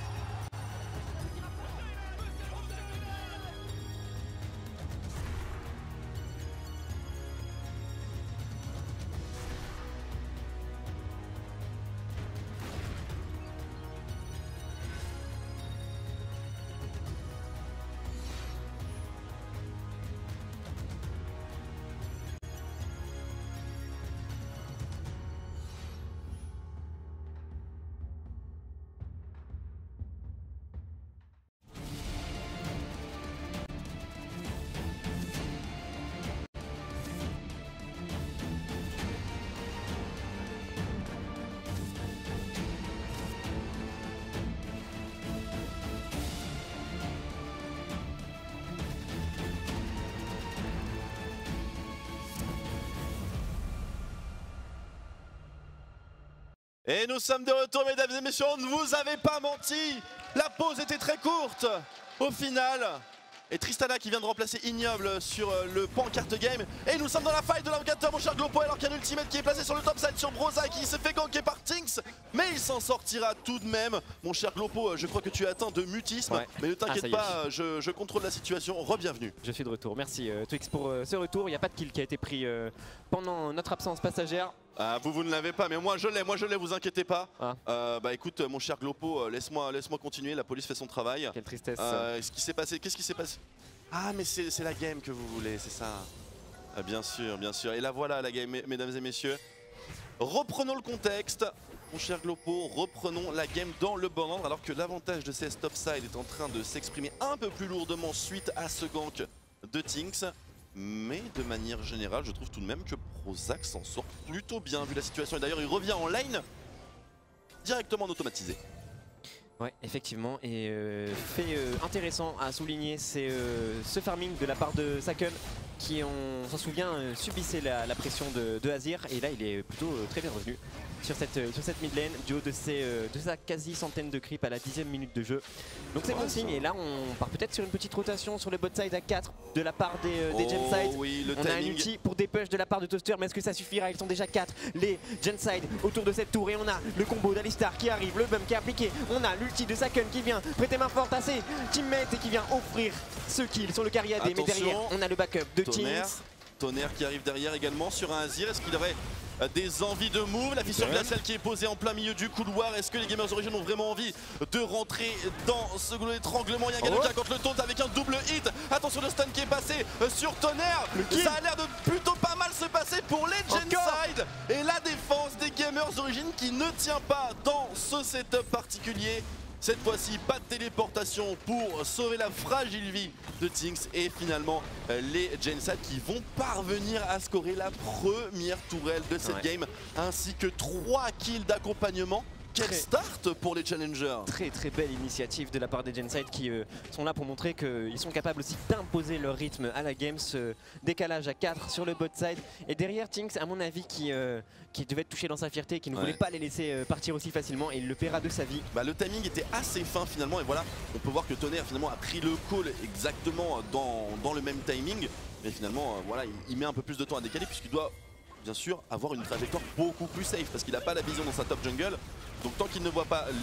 Et nous sommes de retour, mesdames et messieurs, on ne vous avait pas menti. La pause était très courte au final. Et Tristana qui vient de remplacer Ignoble sur le pancarte game. Et nous sommes dans la fight de l'invocateur, mon cher Glopo, alors qu'il y a un ultimate qui est placé sur le top side sur Broza qui se fait ganker par Tinks. Mais il s'en sortira tout de même. Mon cher Glopo, je crois que tu es atteint de mutisme. Ouais. Mais ne t'inquiète pas, je contrôle la situation. Re-bienvenue. Je suis de retour. Merci Twix pour ce retour. Il n'y a pas de kill qui a été pris pendant notre absence passagère. Ah, vous ne l'avez pas, mais moi je l'ai, vous inquiétez pas. Ah. Bah écoute, mon cher Glopo, laisse-moi continuer, la police fait son travail. Quelle tristesse. Qu'est-ce qui s'est passé? Ah, mais c'est la game que vous voulez, c'est ça. Ah, bien sûr, bien sûr. Et là voilà la game, mesdames et messieurs. Reprenons le contexte. Mon cher Glopo, reprenons la game dans le bon ordre alors que l'avantage de CS Topside est en train de s'exprimer un peu plus lourdement suite à ce gank de Tinks. Mais de manière générale, je trouve tout de même que Prozac s'en sort plutôt bien vu la situation. Et d'ailleurs, il revient en lane directement en automatisé. Ouais, effectivement. Et fait intéressant à souligner, c'est ce farming de la part de Saken qui, on s'en souvient, subissait la pression de Azir. Et là, il est plutôt très bien revenu sur cette mid lane du haut de sa quasi centaine de creeps à la 10e minute de jeu. Donc c'est bon signe. Et là, on part peut-être sur une petite rotation sur le bot side à 4 de la part des Genside. Oui, on a un ulti pour des push de la part de Toaster, mais est-ce que ça suffira? Ils sont déjà 4 les Genside autour de cette tour. Et on a le combo d'Alistar qui arrive, le bump qui est appliqué. On a l'ulti de Saken qui vient prêter main forte à ses teammates et qui vient offrir ce kill sur le carry AD. Mais derrière, on a le backup de Tonnerre qui arrive derrière également sur un Azir. Est-ce qu'il aurait des envies de move? La fissure glaciale qui est posée en plein milieu du couloir. Est-ce que les Gamers Origin ont vraiment envie de rentrer dans ce goulot d'étranglement? Il y a un gars qui contre le taunt avec un double hit. Attention, le stun qui est passé sur Tonnerre. Ça a l'air de plutôt pas mal se passer pour les Genside. Et la défense des Gamers Origin qui ne tient pas dans ce setup particulier. Cette fois-ci, pas de téléportation pour sauver la fragile vie de Tinks. Et finalement, les Genside qui vont parvenir à scorer la première tourelle de cette game. Ainsi que 3 kills d'accompagnement. Quel start pour les challengers! Très très belle initiative de la part des Genside qui sont là pour montrer qu'ils sont capables aussi d'imposer leur rythme à la game. Ce décalage à 4 sur le bot side. Et derrière Tinks, à mon avis, qui devait être touché dans sa fierté, qui ne voulait pas les laisser partir aussi facilement, et il le paiera de sa vie. Bah, le timing était assez fin finalement, et voilà, on peut voir que Tonnerre finalement a pris le call exactement dans le même timing. Mais finalement, voilà, il met un peu plus de temps à décaler puisqu'il doit bien sûr avoir une trajectoire beaucoup plus safe parce qu'il n'a pas la vision dans sa top jungle. Donc tant qu'il ne voit pas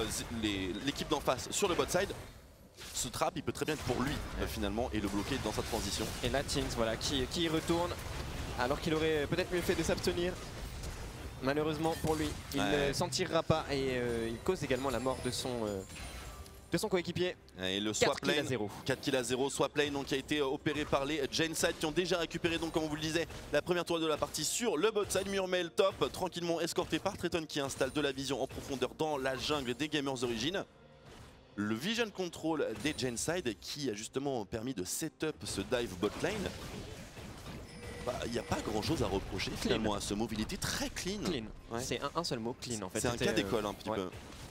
l'équipe d'en face sur le bot side, ce trap il peut très bien être pour lui finalement et le bloquer dans sa transition. Et là Tinks voilà, qui y retourne alors qu'il aurait peut-être mieux fait de s'abstenir. Malheureusement pour lui, il ne s'en tirera pas et il cause également la mort de son coéquipier. Et le swap lane, 4 kills à 0, swap lane donc, qui a été opéré par les Genside qui ont déjà récupéré, donc comme on vous le disait, la première tourelle de la partie sur le bot side. Murmel top, tranquillement escorté par Triton qui installe de la vision en profondeur dans la jungle des Gamers Origin. Le vision control des Genside qui a justement permis de setup ce dive bot lane. Il n'y a pas grand chose à reprocher finalement à ce move, il était très clean. C'est un seul mot, clean en fait. C'est un cas d'école un petit peu.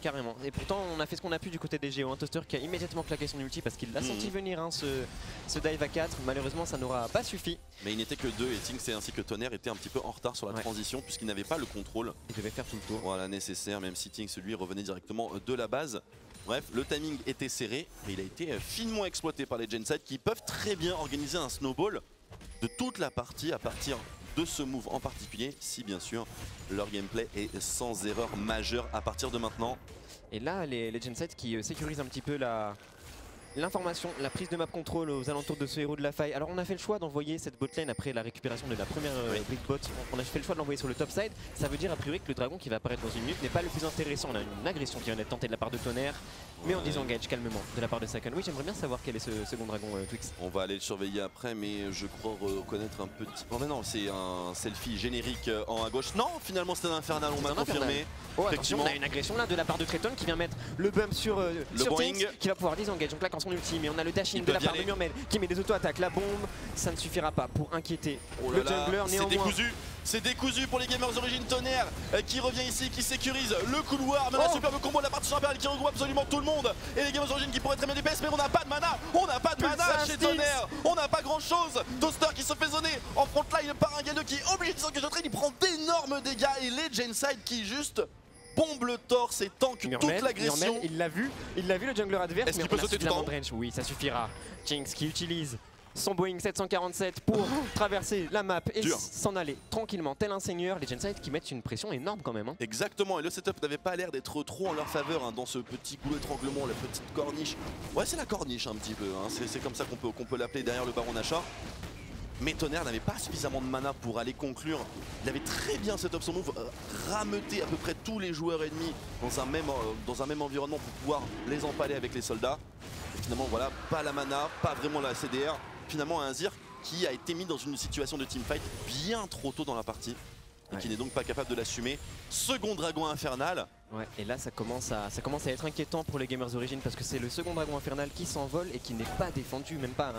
carrément. Et pourtant on a fait ce qu'on a pu du côté des Géos, un Toaster qui a immédiatement claqué son ulti parce qu'il l'a senti venir hein, ce dive à 4. Malheureusement ça n'aura pas suffi. Mais il n'était que 2 et Tinx ainsi que Tonnerre étaient un petit peu en retard sur la transition puisqu'ils n'avaient pas le contrôle. Il devait faire tout le tour. Voilà, nécessaire, même si Tinx lui revenait directement de la base. Bref, le timing était serré, mais il a été finement exploité par les Genside qui peuvent très bien organiser un snowball de toute la partie à partir de ce move en particulier, si bien sûr leur gameplay est sans erreur majeure à partir de maintenant. Et là, les Genside qui sécurisent un petit peu l'information, la prise de map control aux alentours de ce héros de la faille. Alors on a fait le choix d'envoyer cette botlane après la récupération de la première brick bot. On a fait le choix de l'envoyer sur le top side. Ça veut dire a priori que le dragon qui va apparaître dans une minute n'est pas le plus intéressant. On a une agression qui vient d'être tentée de la part de Tonnerre, mais on désengage calmement de la part de Saken. Oui, j'aimerais bien savoir quel est ce second dragon Twix. On va aller le surveiller après, mais je crois reconnaître un petit... Oh mais non, c'est un selfie générique en à gauche. Non, finalement c'était un infernal, on m'a confirmé. Oh attention, on a une agression là de la part de Triton qui vient mettre le bump sur Tinx, qui va pouvoir désengage. Donc là quand son ulti, mais on a le dash in de la part de Murmel qui met des auto-attaques. La bombe, ça ne suffira pas pour inquiéter le jungler néanmoins. C'est décousu pour les gamers origine Tonnerre qui revient ici, qui sécurise le couloir. Même un superbe combo de la partie impériale qui regroupe absolument tout le monde. Et les gamers origine qui pourraient très bien DPS, mais on n'a pas de mana. On n'a pas de mana chez Tonnerre. On n'a pas grand chose. Toaster qui se fait zoner en frontline par un Galio qui est obligé de s'engager au trade. Il prend d'énormes dégâts et les Genside qui juste bombe le torse et tank toute l'agression. Il l'a vu le jungler adverse. Est-ce qu'il peut sauter tout en haut ? Oui, ça suffira. Jinx qui utilise son Boeing 747 pour traverser la map et s'en aller tranquillement tel un seigneur. Les Genside qui mettent une pression énorme quand même. Hein. Exactement, et le setup n'avait pas l'air d'être trop en leur faveur hein, dans ce petit goulot d'étranglement, la petite corniche. Ouais, c'est la corniche un petit peu, hein. C'est comme ça qu'on peut l'appeler derrière le Baron Nashor. Mais Tonnerre n'avait pas suffisamment de mana pour aller conclure. Il avait très bien setup son move, rameuté à peu près tous les joueurs ennemis dans un même environnement pour pouvoir les empaler avec les soldats. Et finalement voilà, pas la mana, pas vraiment la CDR. Finalement un Zir qui a été mis dans une situation de teamfight bien trop tôt dans la partie. Et qui n'est donc pas capable de l'assumer. Second dragon infernal. Ouais, et là ça commence à être inquiétant pour les gamers origines parce que c'est le second dragon infernal qui s'envole et qui n'est pas défendu, même pas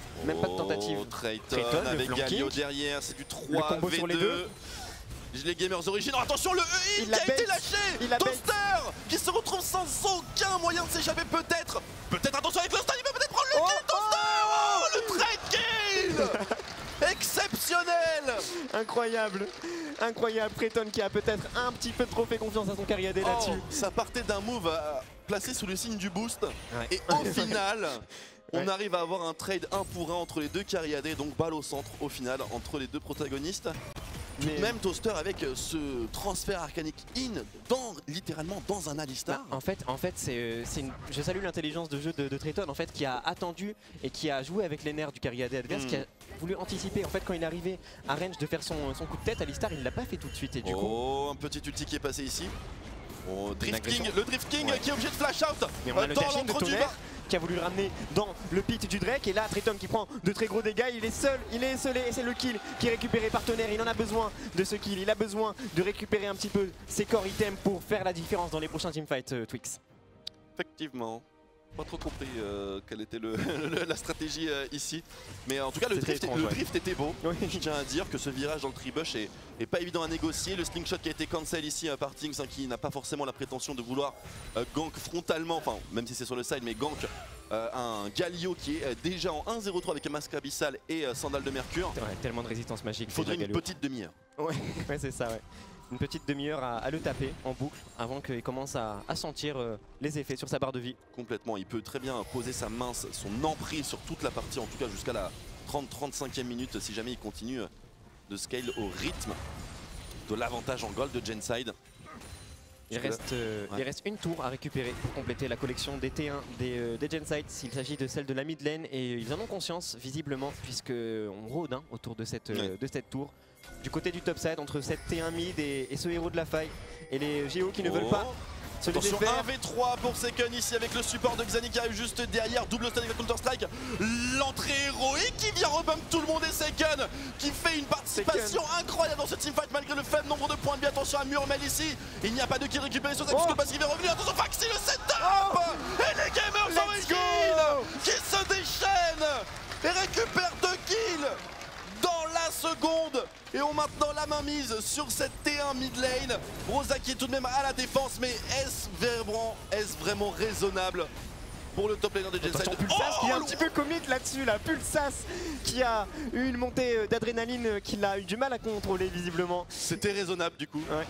de tentative. Triton avec Galio derrière, c'est du 3v2. Les gamers origines, oh, attention le EI qui a été lâché. Toaster qui se retrouve sans aucun moyen de s'échapper peut-être. Attention avec le stun, il va peut-être prendre le kill. Toaster, le trade kill. Exceptionnel. Incroyable. Triton qui a peut-être un petit peu trop fait confiance à son Cariadé là-dessus. Ça partait d'un move placé sous le signe du boost. Et au final, on arrive à avoir un trade 1 pour 1 entre les deux Cariadés. Donc balle au centre au final entre les deux protagonistes. Même Toaster avec ce transfert arcanique littéralement dans un Alistar. En fait je salue l'intelligence de jeu de Triton en fait, qui a attendu et qui a joué avec les nerfs du Cariadé adverse, qui a voulu anticiper en fait quand il est arrivé à range de faire son coup de tête. Alistar il l'a pas fait tout de suite et du coup... un petit ulti qui est passé ici. Le Drift King qui est obligé de flash out. Mais on a le dash in de Tonnerre qui a voulu le ramener dans le pit du Drake et là Triton qui prend de très gros dégâts, il est seul, il est esselé et c'est le kill qui est récupéré par Tonnerre. Il en a besoin de ce kill, il a besoin de récupérer un petit peu ses core items pour faire la différence dans les prochains teamfights Twix. Effectivement, pas trop compris quelle était la stratégie ici, mais en tout cas le drift était beau. Je tiens à dire que ce virage dans le tribush est pas évident à négocier. Le slingshot qui a été cancel ici par Tinx qui n'a pas forcément la prétention de vouloir gank frontalement, enfin même si c'est sur le side, mais gank un Galio qui est déjà en 1-0-3 avec un masque abyssal et sandales de mercure. Tellement de résistance magique. Il faudrait une petite demi-heure. Ouais, c'est ça, ouais. Une petite demi-heure à le taper en boucle avant qu'il commence à sentir les effets sur sa barre de vie. Complètement, il peut très bien poser sa main, son emprise sur toute la partie, en tout cas jusqu'à la 30-35e minute si jamais il continue de scale au rythme de l'avantage en gold de Genside. Il reste une tour à récupérer pour compléter la collection des T1 des Genside. S'il s'agit de celle de la mid lane et ils en ont conscience visiblement puisqu'on rôde autour de cette tour. Du côté du top side entre cette T1 mid et ce héros de la faille et les Géos qui ne veulent pas se laisser faire. 1v3 pour Seken ici avec le support de Xani qui arrive juste derrière, double stun avec la Counter Strike. L'entrée héroïque qui vient rebump tout le monde et Seken qui fait une participation incroyable dans ce teamfight malgré le faible nombre de points de vie. Attention à Murmel ici, il n'y a pas de kill récupéré sur cette puisque le passive est revenu. Attention Faxi le setup et les gamers origines qui se déchaînent et récupèrent 2 kills dans la seconde et ont maintenant la main mise sur cette T1 mid lane. Rosa qui est tout de même à la défense, mais est-ce est-ce vraiment raisonnable pour le top laner des Genside? Pulsas qui est un petit peu commit là-dessus, là. Pulsas qui a eu une montée d'adrénaline qu'il a eu du mal à contrôler visiblement. C'était raisonnable du coup. Ouais.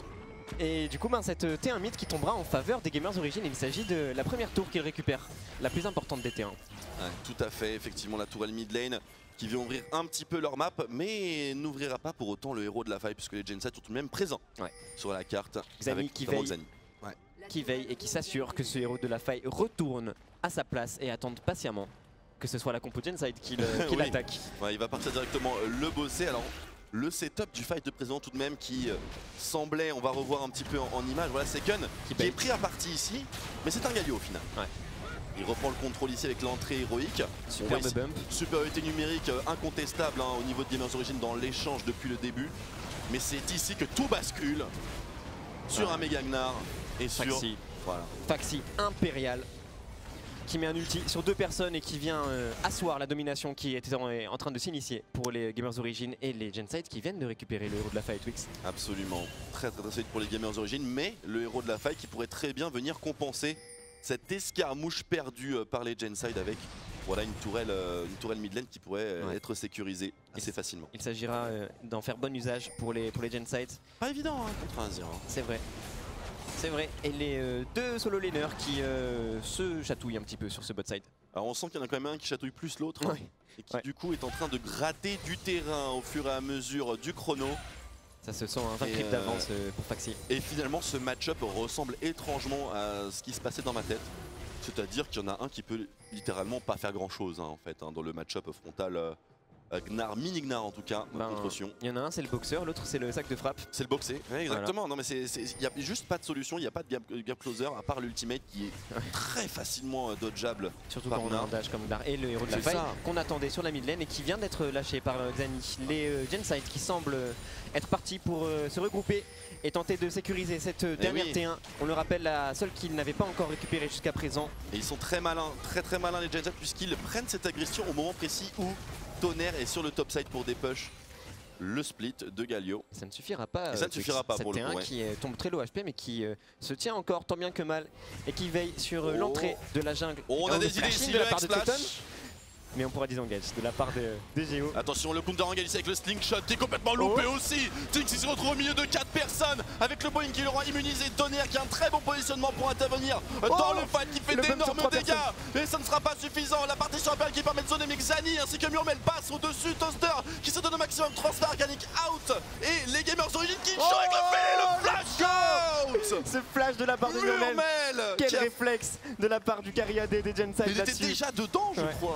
Et du coup, cette T1 mid qui tombera en faveur des Gamers Origin. Il s'agit de la première tour qu'il récupère, la plus importante des T1. Ouais, tout à fait, effectivement la tourelle mid lane qui vient ouvrir un petit peu leur map, mais n'ouvrira pas pour autant le héros de la faille puisque les Genside sont tout de même présents sur la carte. Xani qui veille. Qui veille et qui s'assure que ce héros de la faille retourne à sa place et attende patiemment que ce soit la compo Genside qui l'attaque. Ouais, il va partir directement le bosser. Alors le setup du fight de présent tout de même qui semblait, on va revoir un petit peu en image, voilà Seken qui est pris à partie ici, mais c'est un Galio au final. Ouais. Il reprend le contrôle ici avec l'entrée héroïque. Superbe bump. Supériorité numérique incontestable au niveau de Gamers Origin dans l'échange depuis le début. Mais c'est ici que tout bascule sur un méga Gnar et sur Faxi impérial qui met un ulti sur 2 personnes et qui vient asseoir la domination qui était en train de s'initier pour les Gamers Origin et les Genside qui viennent de récupérer le héros de la faille Twix. Absolument, très solide pour les Gamers Origin, mais le héros de la faille qui pourrait très bien venir compenser cette escarmouche perdue par les Genside avec voilà une tourelle mid lane qui pourrait être sécurisée assez facilement. Il s'agira d'en faire bon usage pour les Genside. Pas évident contre un Azir. C'est vrai. C'est vrai, et les 2 solo laners qui se chatouillent un petit peu sur ce bot side. Alors on sent qu'il y en a quand même un qui chatouille plus l'autre et qui du coup est en train de gratter du terrain au fur et à mesure du chrono. Ça se sent un 20 clips d'avance pour Faxi. Et finalement ce match-up ressemble étrangement à ce qui se passait dans ma tête. C'est-à-dire qu'il y en a un qui peut littéralement pas faire grand-chose en fait dans le match-up frontal. Gnar, mini Gnar en tout cas, contre Sion. Il y en a un c'est le boxeur, l'autre c'est le sac de frappe. C'est le boxer, exactement. Voilà. Non mais il n'y a juste pas de solution, il n'y a pas de gap closer à part l'ultimate qui est très facilement dodgeable. Surtout quand on a un dash comme Gnar et le héros de la faille qu'on attendait sur la mid lane et qui vient d'être lâché par Xani. Les Genside qui semblent être partis pour se regrouper et tenter de sécuriser cette dernière T1. On le rappelle, la seule qu'ils n'avaient pas encore récupérée jusqu'à présent. Et ils sont très malins, très malins les Genside puisqu'ils prennent cette agression au moment précis où Tonnerre est sur le top side pour des push le split de Galio. Ça ne suffira pas. Et ça ne suffira pas pour le coup. Qui tombe très low HP mais qui se tient encore tant bien que mal et qui veille sur l'entrée de la jungle. On a des idées ici de la part de Totten. Mais on pourra disengage de la part de Géo. Attention, le counter engage ici avec le slingshot qui est complètement loupé aussi. Tinx se retrouve au milieu de 4 personnes avec le Boeing qui l'aura immunisé. Tonnerre qui a un très bon positionnement pour intervenir dans le fight qui fait d'énormes dégâts. Et ça ne sera pas suffisant. La partition impériale qui permet de zoner Xani ainsi que Murmel passe au-dessus. Toaster qui se donne au maximum. Transfert organique out. Et les Gamers Origin qui jouent avec le flash out. Ce flash de la part de Murmel. Quel réflexe de la part du carry AD des Genside. Il était déjà dedans je crois.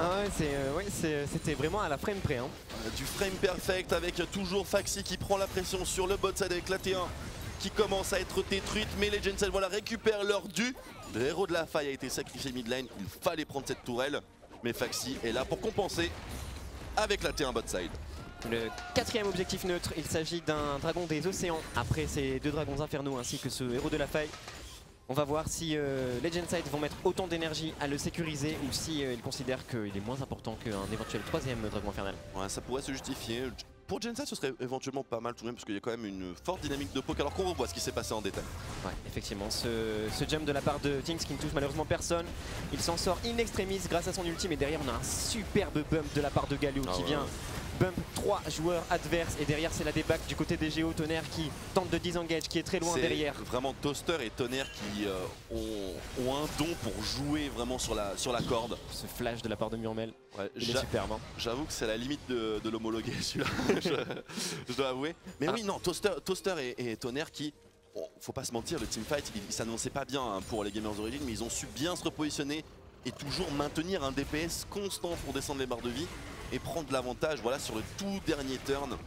C'était vraiment à la frame près. Du frame perfect avec toujours Faxi qui prend la pression sur le bot side avec la T1 qui commence à être détruite, mais les Genside récupèrent leur dû. Le héros de la faille a été sacrifié mid lane, il fallait prendre cette tourelle, mais Faxi est là pour compenser avec la T1 bot side. Le 4e objectif neutre, il s'agit d'un dragon des océans après ces 2 dragons infernaux ainsi que ce héros de la faille. On va voir si les Genside vont mettre autant d'énergie à le sécuriser ou si ils considèrent qu'il est moins important qu'un éventuel 3e dragon infernal. Ouais, ça pourrait se justifier. Pour Genside, ce serait éventuellement pas mal tout de même parce qu'il y a quand même une forte dynamique de poke alors qu'on revoit ce qui s'est passé en détail. Ouais, effectivement, ce jump de la part de Tinx qui ne touche malheureusement personne. Il s'en sort in extremis grâce à son ultime et derrière on a un superbe bump de la part de Galio qui vient bump 3 joueurs adverses et derrière c'est la débac du côté des Géo. Tonnerre qui tente de disengage, qui est très loin derrière. Vraiment Toaster et Tonnerre qui ont un don pour jouer vraiment sur la corde. Ce flash de la part de Murmel, il est superbe. J'avoue que c'est la limite de l'homologuer celui-là, je dois avouer. Mais oui, non, Toaster et Tonnerre qui, faut pas se mentir, le teamfight il s'annonçait pas bien pour les Gamers Origin, mais ils ont su bien se repositionner et toujours maintenir un DPS constant pour descendre les barres de vie et prendre l'avantage sur le tout dernier turn.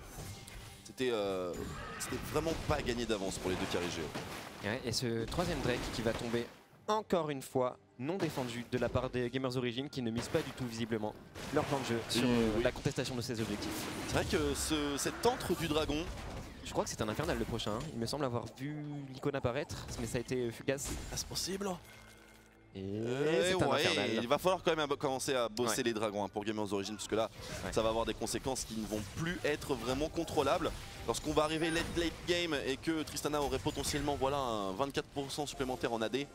C'était vraiment pas gagné d'avance pour les 2 carrés Géo. Et ce 3e Drake qui va tomber encore une fois non défendu de la part des Gamers Origin qui ne misent pas du tout visiblement leur plan de jeu sur la contestation de ces objectifs. C'est vrai que cet antre du dragon, je crois que c'est un infernal le prochain. Il me semble avoir vu l'icône apparaître, mais ça a été fugace. C'est possible. Et c'est un infernal. il va falloir quand même commencer à bosser les dragons pour Gamers Origins, parce que là, ça va avoir des conséquences qui ne vont plus être vraiment contrôlables. Lorsqu'on va arriver late game et que Tristana aurait potentiellement voilà, un 24% supplémentaire en AD,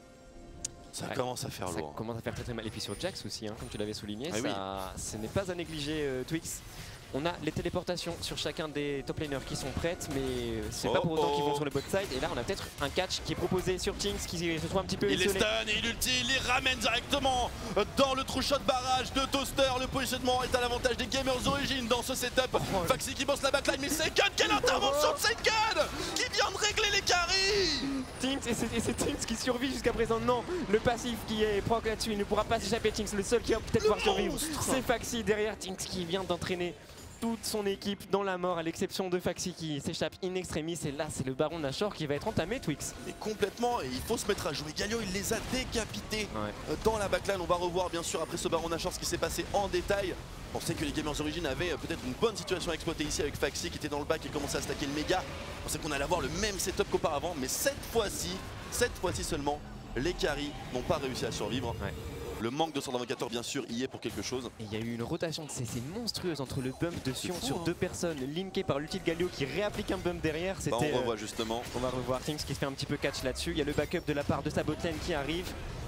ça commence à faire lourd. Ça commence à faire très mal. Et puis sur Jax aussi, hein, comme tu l'avais souligné, Ah ce n'est pas à négliger Twix. On a les téléportations sur chacun des top laners qui sont prêtes, mais c'est pas pour autant qu'ils vont sur le bot side. Et là, on a peut-être un catch qui est proposé sur Jinx qui se trouve un petit peu il isolé. est stun et il ulti, il les ramène directement dans le true shot barrage de Toaster. Le positionnement est à l'avantage des Gamers Origins dans ce setup. Faxi qui bosse la backline, mais c'est Gun, quelle intervention de cette Gun qui vient de régler les carries. Tinks, et c'est Tinks qui survit jusqu'à présent. Non, le passif qui est proc là-dessus, il ne pourra pas s'échapper. Tinks, le seul qui va peut-être pouvoir survivre, c'est Faxi derrière. Tinks qui vient d'entraîner toute son équipe dans la mort, à l'exception de Faxi qui s'échappe in extremis. Et là, c'est le Baron Nashor qui va être entamé, Twix. Et complètement, et il faut se mettre à jouer. Galio, il les a décapités dans la backline. On va revoir bien sûr après ce Baron Nashor ce qui s'est passé en détail. On sait que les Gamers Origins avaient peut-être une bonne situation à exploiter ici avec Faxi qui était dans le bac et commençait à stacker le méga. On sait qu'on allait avoir le même setup qu'auparavant, mais cette fois-ci seulement, les carries n'ont pas réussi à survivre. Le manque de 124 bien sûr y est pour quelque chose. Et il y a eu une rotation de CC monstrueuse entre le bump de Sion sur deux personnes, linké par l'ulti de Galio qui réapplique un bump derrière. On revoit justement. On va revoir Tinks qui se fait un petit peu catch là-dessus. Il y a le backup de la part de sa botlane qui arrive.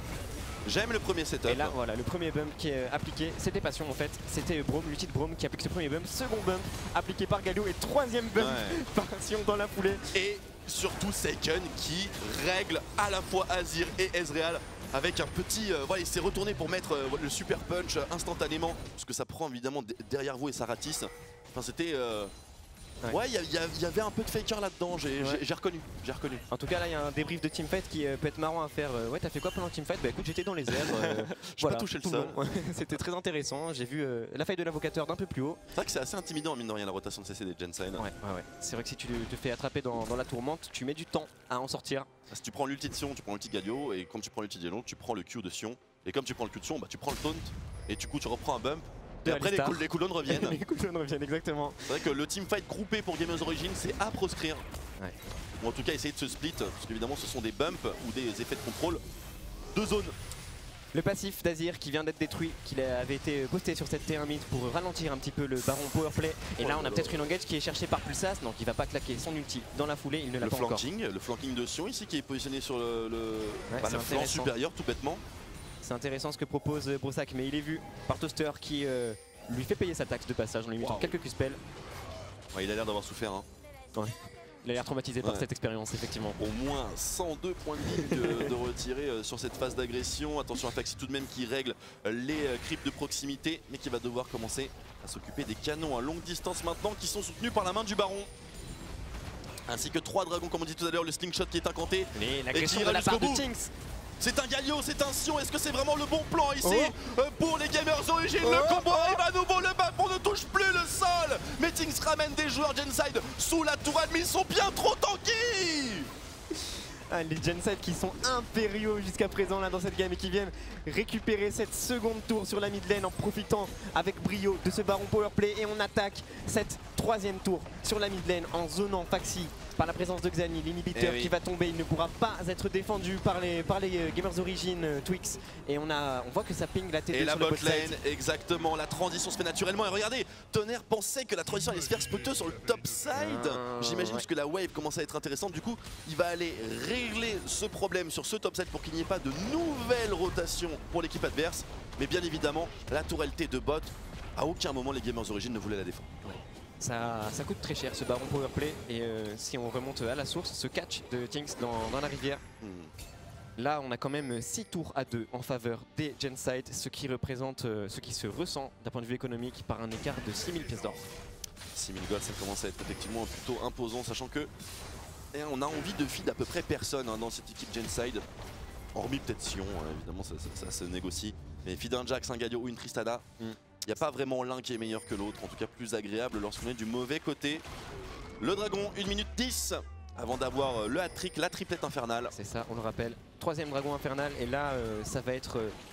J'aime le premier setup. Et là voilà, le premier bump qui est appliqué, c'était Passion en fait. C'était Braum, l'ulti de Braum qui applique ce premier bump. Second bump appliqué par Galio et troisième bump par Sion dans la foulée. Et surtout Seiken qui règle à la fois Azir et Ezreal. Avec un petit, voilà, il s'est retourné pour mettre le super punch instantanément, parce que ça prend évidemment derrière vous et ça ratisse. Enfin c'était, ouais, il y avait un peu de faker là-dedans, j'ai reconnu. En tout cas là il y a un débrief de teamfight qui peut être marrant à faire. Ouais, t'as fait quoi pendant le teamfight? Bah écoute, j'étais dans les airs. J'ai pas touché le sol. C'était très intéressant, j'ai vu la faille de l'avocateur d'un peu plus haut. C'est vrai que c'est assez intimidant mine de rien la rotation de CC des Genside. Ouais. C'est vrai que si tu te fais attraper dans la tourmente, tu mets du temps à en sortir. Si tu prends l'ulti de Sion, tu prends l'ulti de Galio, et quand tu prends l'ulti de Galio, tu prends le Q de Sion. Et comme tu prends le Q de Sion, bah, tu prends le taunt, et du coup tu reprends un bump. Et après les cooldowns reviennent. Les cooldowns reviennent, exactement. C'est vrai que le teamfight groupé pour Gamers Origins, c'est à proscrire. Ou en tout cas essayer de se split, parce qu'évidemment ce sont des bumps ou des effets de contrôle. Deux zones. Le passif d'Azir qui vient d'être détruit, qui avait été posté sur cette T1 mid pour ralentir un petit peu le Baron Powerplay. Et là on a peut-être une engage qui est cherchée par Pulsas, donc il va pas claquer son ulti dans la foulée, il ne l'a pas encore. Le flanking de Sion ici qui est positionné sur le flanc supérieur tout bêtement. C'est intéressant ce que propose Broussac, mais il est vu par Toaster qui lui fait payer sa taxe de passage en lui mettant quelques Q-spells. Ouais, il a l'air d'avoir souffert. Hein. Il a l'air traumatisé par cette expérience, effectivement. Au moins 102 points de vie de retirer sur cette phase d'agression. Attention à Faxi tout de même qui règle les creeps de proximité, mais qui va devoir commencer à s'occuper des canons à longue distance maintenant, qui sont soutenus par la main du Baron. Ainsi que 3 dragons, comme on dit tout à l'heure, le slingshot qui est incanté. Et l'agression de la part de Jinx. C'est un Galio, c'est un Sion, est-ce que c'est vraiment le bon plan ici pour les Gamers Origins? Le combo arrive à nouveau, le bâton ne touche plus le sol. Mais Tinks ramène des joueurs Genside sous la tourelle, mais ils sont bien trop tanky. Les Genside qui sont impériaux jusqu'à présent là dans cette game et qui viennent récupérer cette seconde tour sur la mid lane en profitant avec brio de ce Baron Powerplay, et on attaque cette troisième tour sur la mid lane en zonant Faxi par la présence de Xani, l'inhibiteur qui va tomber. Il ne pourra pas être défendu par les Gamers Origins Twix, et on voit que ça ping la T2 et sur la le bot bot side. lane, exactement, la transition se fait naturellement. Et regardez, Tonnerre pensait que la transition allait se faire spotter sur le top side. J'imagine parce que la wave commence à être intéressante. Du coup, il va aller régler ce problème sur ce top side pour qu'il n'y ait pas de nouvelles rotations pour l'équipe adverse. Mais bien évidemment, la tourelle T de bot, à aucun moment les Gamers Origins ne voulaient la défendre. Ça coûte très cher ce Baron Powerplay, et si on remonte à la source, ce catch de Tinks dans la rivière, là on a quand même 6 tours à 2 en faveur des Genside, ce qui représente, ce qui se ressent d'un point de vue économique par un écart de 6000 pièces d'or. 6000 gold, ça commence à être effectivement plutôt imposant, sachant que on a envie de feed à peu près personne dans cette équipe Genside, hormis peut-être Sion, évidemment ça se négocie, mais feed un Jax, un Galio ou une Tristana. Il n'y a pas vraiment l'un qui est meilleur que l'autre, en tout cas plus agréable lorsqu'on est du mauvais côté. Le dragon, 1 minute 10 avant d'avoir le hat-trick, la triplette infernale. C'est ça, on le rappelle. 3ème dragon infernal, et là ça va être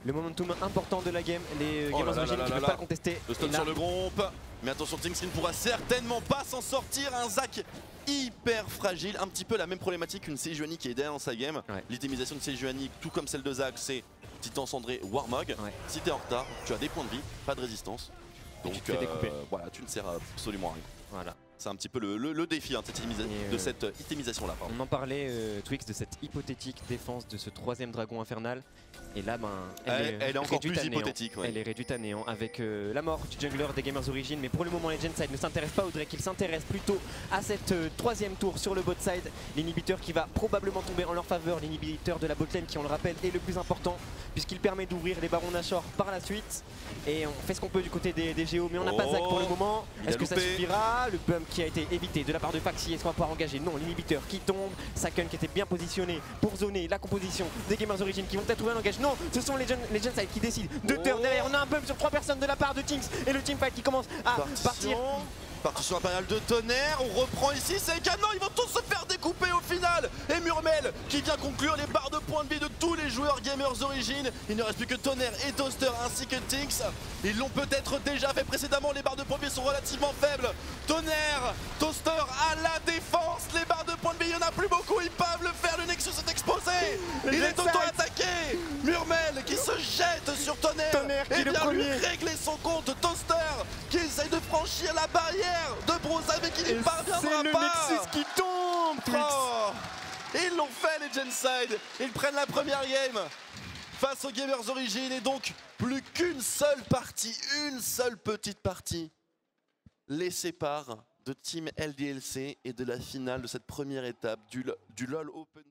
Le momentum important de la game, les Oh Gamers là là Origin là qui là ne peuvent là. pas le contester. Le stun Et là, sur le groupe. Mais attention, Tinks ne pourra certainement pas s'en sortir. Un Zac hyper fragile. Un petit peu la même problématique qu'une Sejuani qui est derrière dans sa game. Ouais. L'itemisation de Sejuani, tout comme celle de Zac, c'est Titan cendré, Warmog. Ouais. Si Si t'es en retard, tu as des points de vie, pas de résistance. Donc tu te fais découper. voilà, tu ne sers absolument à rien. voilà. C'est un petit peu le défi hein, de cette itemisation là. On en parlait, Twix, de cette hypothétique défense de ce 3ème dragon infernal. Et là, ben, Elle est encore réduite plus à néant. hypothétique. Ouais. Elle est réduite à néant avec la mort du jungler des Gamers Origin. Mais pour le moment, les Genside ne s'intéressent pas au Drake, ils s'intéressent plutôt à cette 3ème tour sur le bot side. L'inhibiteur qui va probablement tomber en leur faveur. L'inhibiteur de la botlane qui, on le rappelle, est le plus important puisqu'il permet d'ouvrir les barons Nashor par la suite. Et on fait ce qu'on peut du côté des Géos, mais on n'a pas Zac pour le moment. Est-ce que ça suffira? Le bump qui a été évité de la part de Faxi, est-ce qu'on va pouvoir engager? Non, l'inhibiteur qui tombe. Saken qui était bien positionné pour zoner la composition des Gamers Origin qui vont peut-être trouver un langage. Non, ce sont les Genside qui décident de turn derrière. On a un bump sur 3 personnes de la part de Tinks et le teamfight qui commence à partir. Partition impériale de tonnerre, on reprend ici, c'est canon, ils vont tous se faire découper au final. Et Murmel qui vient conclure les barres de points de vie de tous les joueurs Gamers Origin. Il ne reste plus que Tonnerre et Toaster ainsi que Tinks. Ils l'ont peut-être déjà fait précédemment, les barres de points de vie sont relativement faibles. Tonnerre, Toaster à la défense, les barres de points de vie, il n'y en a plus beaucoup, ils peuvent le faire, le Nexus est exposé. Il est auto-attaqué. Murmel qui se jette sur Tonnerre qui et est le vient lui premier. régler son compte. Toaster qui essaye de franchir la barrière de Brosa mais qui n'y parviendra C'est le pas. Nexus qui tombe, Twix. Oh, ils l'ont fait les Genside. Ils prennent la première game face aux Gamers Origin et donc plus qu'une seule partie, une seule petite partie les sépare de Team LDLC et de la finale de cette première étape du LoL Open.